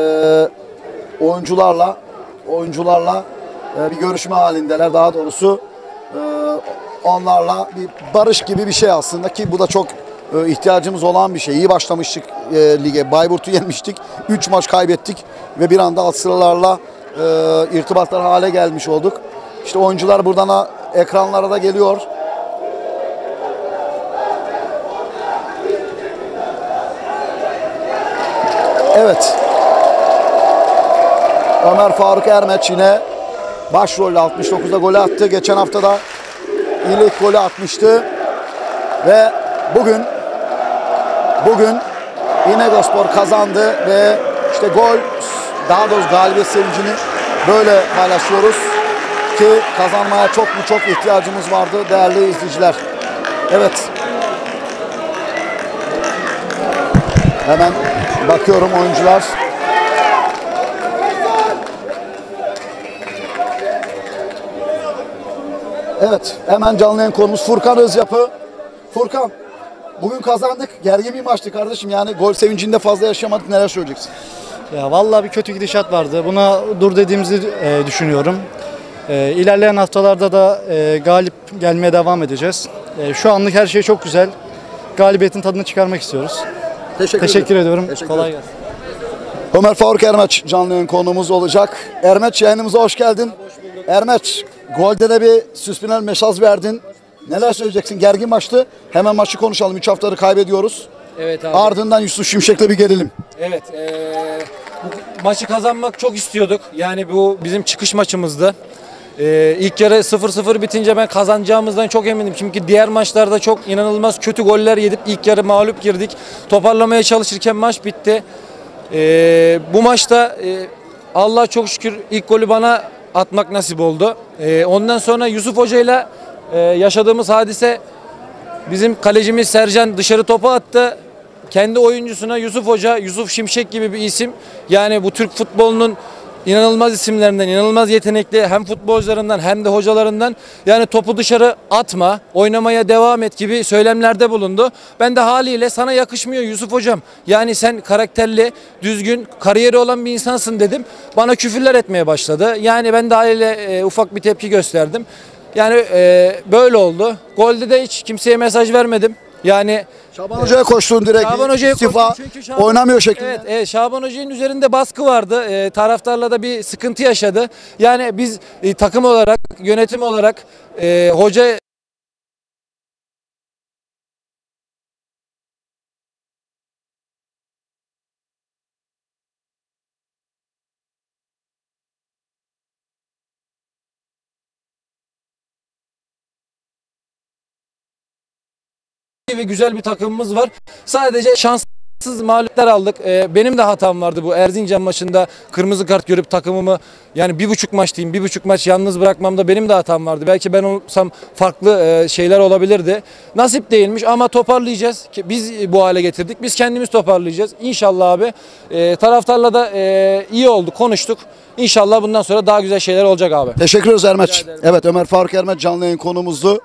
oyuncularla oyuncularla e, bir görüşme halindeler. Daha doğrusu e, onlarla bir barış gibi bir şey aslında ki bu da çok e, ihtiyacımız olan bir şey. İyi başlamıştık e, lige. Bayburt'u yenmiştik. üç maç kaybettik ve bir anda alt sıralarla e, irtibatlar hale gelmiş olduk. İşte oyuncular buradan da ekranlara da geliyor. Evet. Ömer Faruk Ermeç yine başrolle altmış dokuzda golü attı. Geçen hafta da ilk golü atmıştı. Ve bugün bugün İnegölspor kazandı ve işte gol, daha doğrusu galibiyet sevincini böyle paylaşıyoruz ki kazanmaya çok mu çok ihtiyacımız vardı değerli izleyiciler. Evet. Hemen bakıyorum oyuncular. Evet, hemen canlı yayın konumuz Furkan Özyapı. Furkan, bugün kazandık. Gergin bir maçtı kardeşim. Yani gol sevincinde fazla yaşamadık. Neler söyleyeceksin? Ya vallahi bir kötü gidişat vardı. Buna dur dediğimizi e, düşünüyorum. E, ilerleyen haftalarda da e, galip gelmeye devam edeceğiz. E, şu anlık her şey çok güzel. Galibiyetin tadını çıkarmak istiyoruz. Teşekkür, Teşekkür ediyorum. Teşekkür Kolay ederim. gelsin. Ömer Faruk Ermeç canlı yayın konuğumuz olacak. Ermeç, yayınımıza hoş geldin. Ermeç, golde de bir süspinel mesaj verdin. Neler söyleyeceksin? Gergin maçtı. Hemen maçı konuşalım. üç haftaları kaybediyoruz. Evet abi. Ardından Yusuf Şimşek'le bir gerilim. Evet. Ee, bu maçı kazanmak çok istiyorduk. Yani bu bizim çıkış maçımızdı. Ee, ilk yarı sıfır sıfır bitince ben kazanacağımızdan çok eminim. Çünkü diğer maçlarda çok inanılmaz kötü goller yedip ilk yarı mağlup girdik. Toparlamaya çalışırken maç bitti. Ee, bu maçta e, Allah'a çok şükür ilk golü bana atmak nasip oldu. Ee, ondan sonra Yusuf Hoca'yla e, yaşadığımız hadise, bizim kalecimiz Sercan dışarı topu attı. Kendi oyuncusuna Yusuf Hoca, Yusuf Şimşek gibi bir isim. Yani bu Türk futbolunun inanılmaz isimlerinden, inanılmaz yetenekli hem futbolcularından hem de hocalarından yani topu dışarı atma, oynamaya devam et gibi söylemlerde bulundu. Ben de haliyle sana yakışmıyor Yusuf hocam. Yani sen karakterli, düzgün, kariyeri olan bir insansın dedim. Bana küfürler etmeye başladı. Yani ben de haliyle e, ufak bir tepki gösterdim. Yani e, böyle oldu. Golde de hiç kimseye mesaj vermedim. Yani Şaban Hoca'ya koştun direkt. Şaban Hoca'ya istifa koştum çünkü Şaban- oynamıyor şeklinde. Evet, evet, Şaban Hoca'nın üzerinde baskı vardı. E, taraftarla da bir sıkıntı yaşadı. Yani biz e, takım olarak, yönetim olarak e, hoca ve güzel bir takımımız var. Sadece şanssız mağluplar aldık. Ee, benim de hatam vardı bu Erzincan maçında kırmızı kart görüp takımımı yani bir buçuk maç diyeyim bir buçuk maç yalnız bırakmamda benim de hatam vardı. Belki ben olsam farklı e, şeyler olabilirdi. Nasip değilmiş ama toparlayacağız. Biz bu hale getirdik. Biz kendimiz toparlayacağız. İnşallah abi. E, taraftarla da e, iyi oldu konuştuk. İnşallah bundan sonra daha güzel şeyler olacak abi. Teşekkür ederiz Ermeç. Evet, Ömer Faruk Ermeç canlı yayın konuğumuzdu.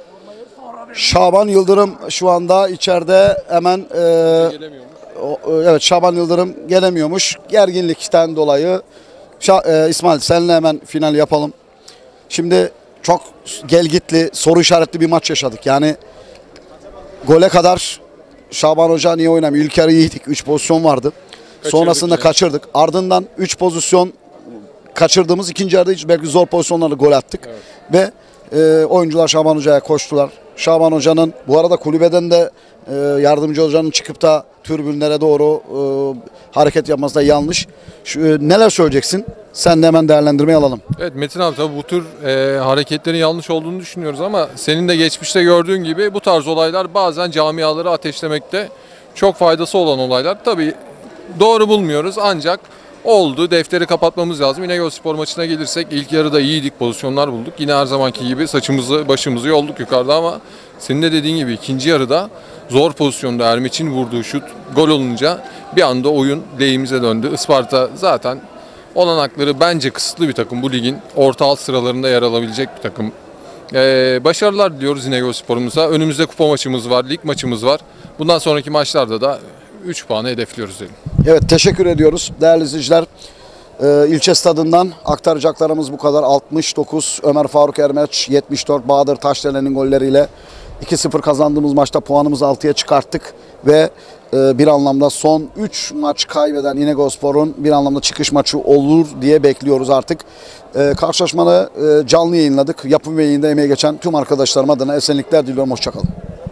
Şaban Yıldırım şu anda içeride hemen e, o, evet Şaban Yıldırım gelemiyormuş. Gerginlikten dolayı Şa, e, İsmail seninle hemen final yapalım. Şimdi çok gelgitli, soru işaretli bir maç yaşadık. Yani gole kadar Şaban Hoca niye oynamıyor? İlk yarı iyiydik. üç pozisyon vardı. Kaçırdık Sonrasında yani. kaçırdık. Ardından üç pozisyon kaçırdığımız ikinci yarıda hiç belki zor pozisyonlarla gol attık. Evet. Ve e, oyuncular Şaban Hoca'ya koştular. Şaban Hoca'nın bu arada kulübeden de e, yardımcı hocanın çıkıp da tribünlere doğru e, hareket yapması da yanlış. Şu, e, neler söyleyeceksin? Sen de hemen değerlendirmeyi alalım. Evet Metin abi tabii bu tür e, hareketlerin yanlış olduğunu düşünüyoruz ama senin de geçmişte gördüğün gibi bu tarz olaylar bazen camiaları ateşlemekte çok faydası olan olaylar. Tabii doğru bulmuyoruz ancak oldu. Defteri kapatmamız lazım. İnegölspor maçına gelirsek ilk yarıda iyiydik, pozisyonlar bulduk. Yine her zamanki gibi saçımızı başımızı yolduk yukarıda ama senin de dediğin gibi ikinci yarıda zor pozisyonda Ermeç'in vurduğu şut gol olunca bir anda oyun lehimize döndü. Isparta zaten olanakları bence kısıtlı bir takım. Bu ligin orta alt sıralarında yer alabilecek bir takım. Ee, başarılar diliyoruz İnegölspor'umuza. Önümüzde kupa maçımız var, lig maçımız var. Bundan sonraki maçlarda da üç puanı hedefliyoruz dedim. Evet, teşekkür ediyoruz değerli izleyiciler. Ee, ilçe stadından aktaracaklarımız bu kadar. altmış dokuz Ömer Faruk Ermeç, yetmiş dört Bahadır Taşdelen'in golleriyle iki sıfır kazandığımız maçta puanımızı altıya çıkarttık ve e, bir anlamda son üç maç kaybeden İnegölspor'un bir anlamda çıkış maçı olur diye bekliyoruz artık. E, karşılaşmanı e, canlı yayınladık. Yapım ve yayında emeği geçen tüm arkadaşlarım adına esenlikler diliyorum. Hoşçakalın.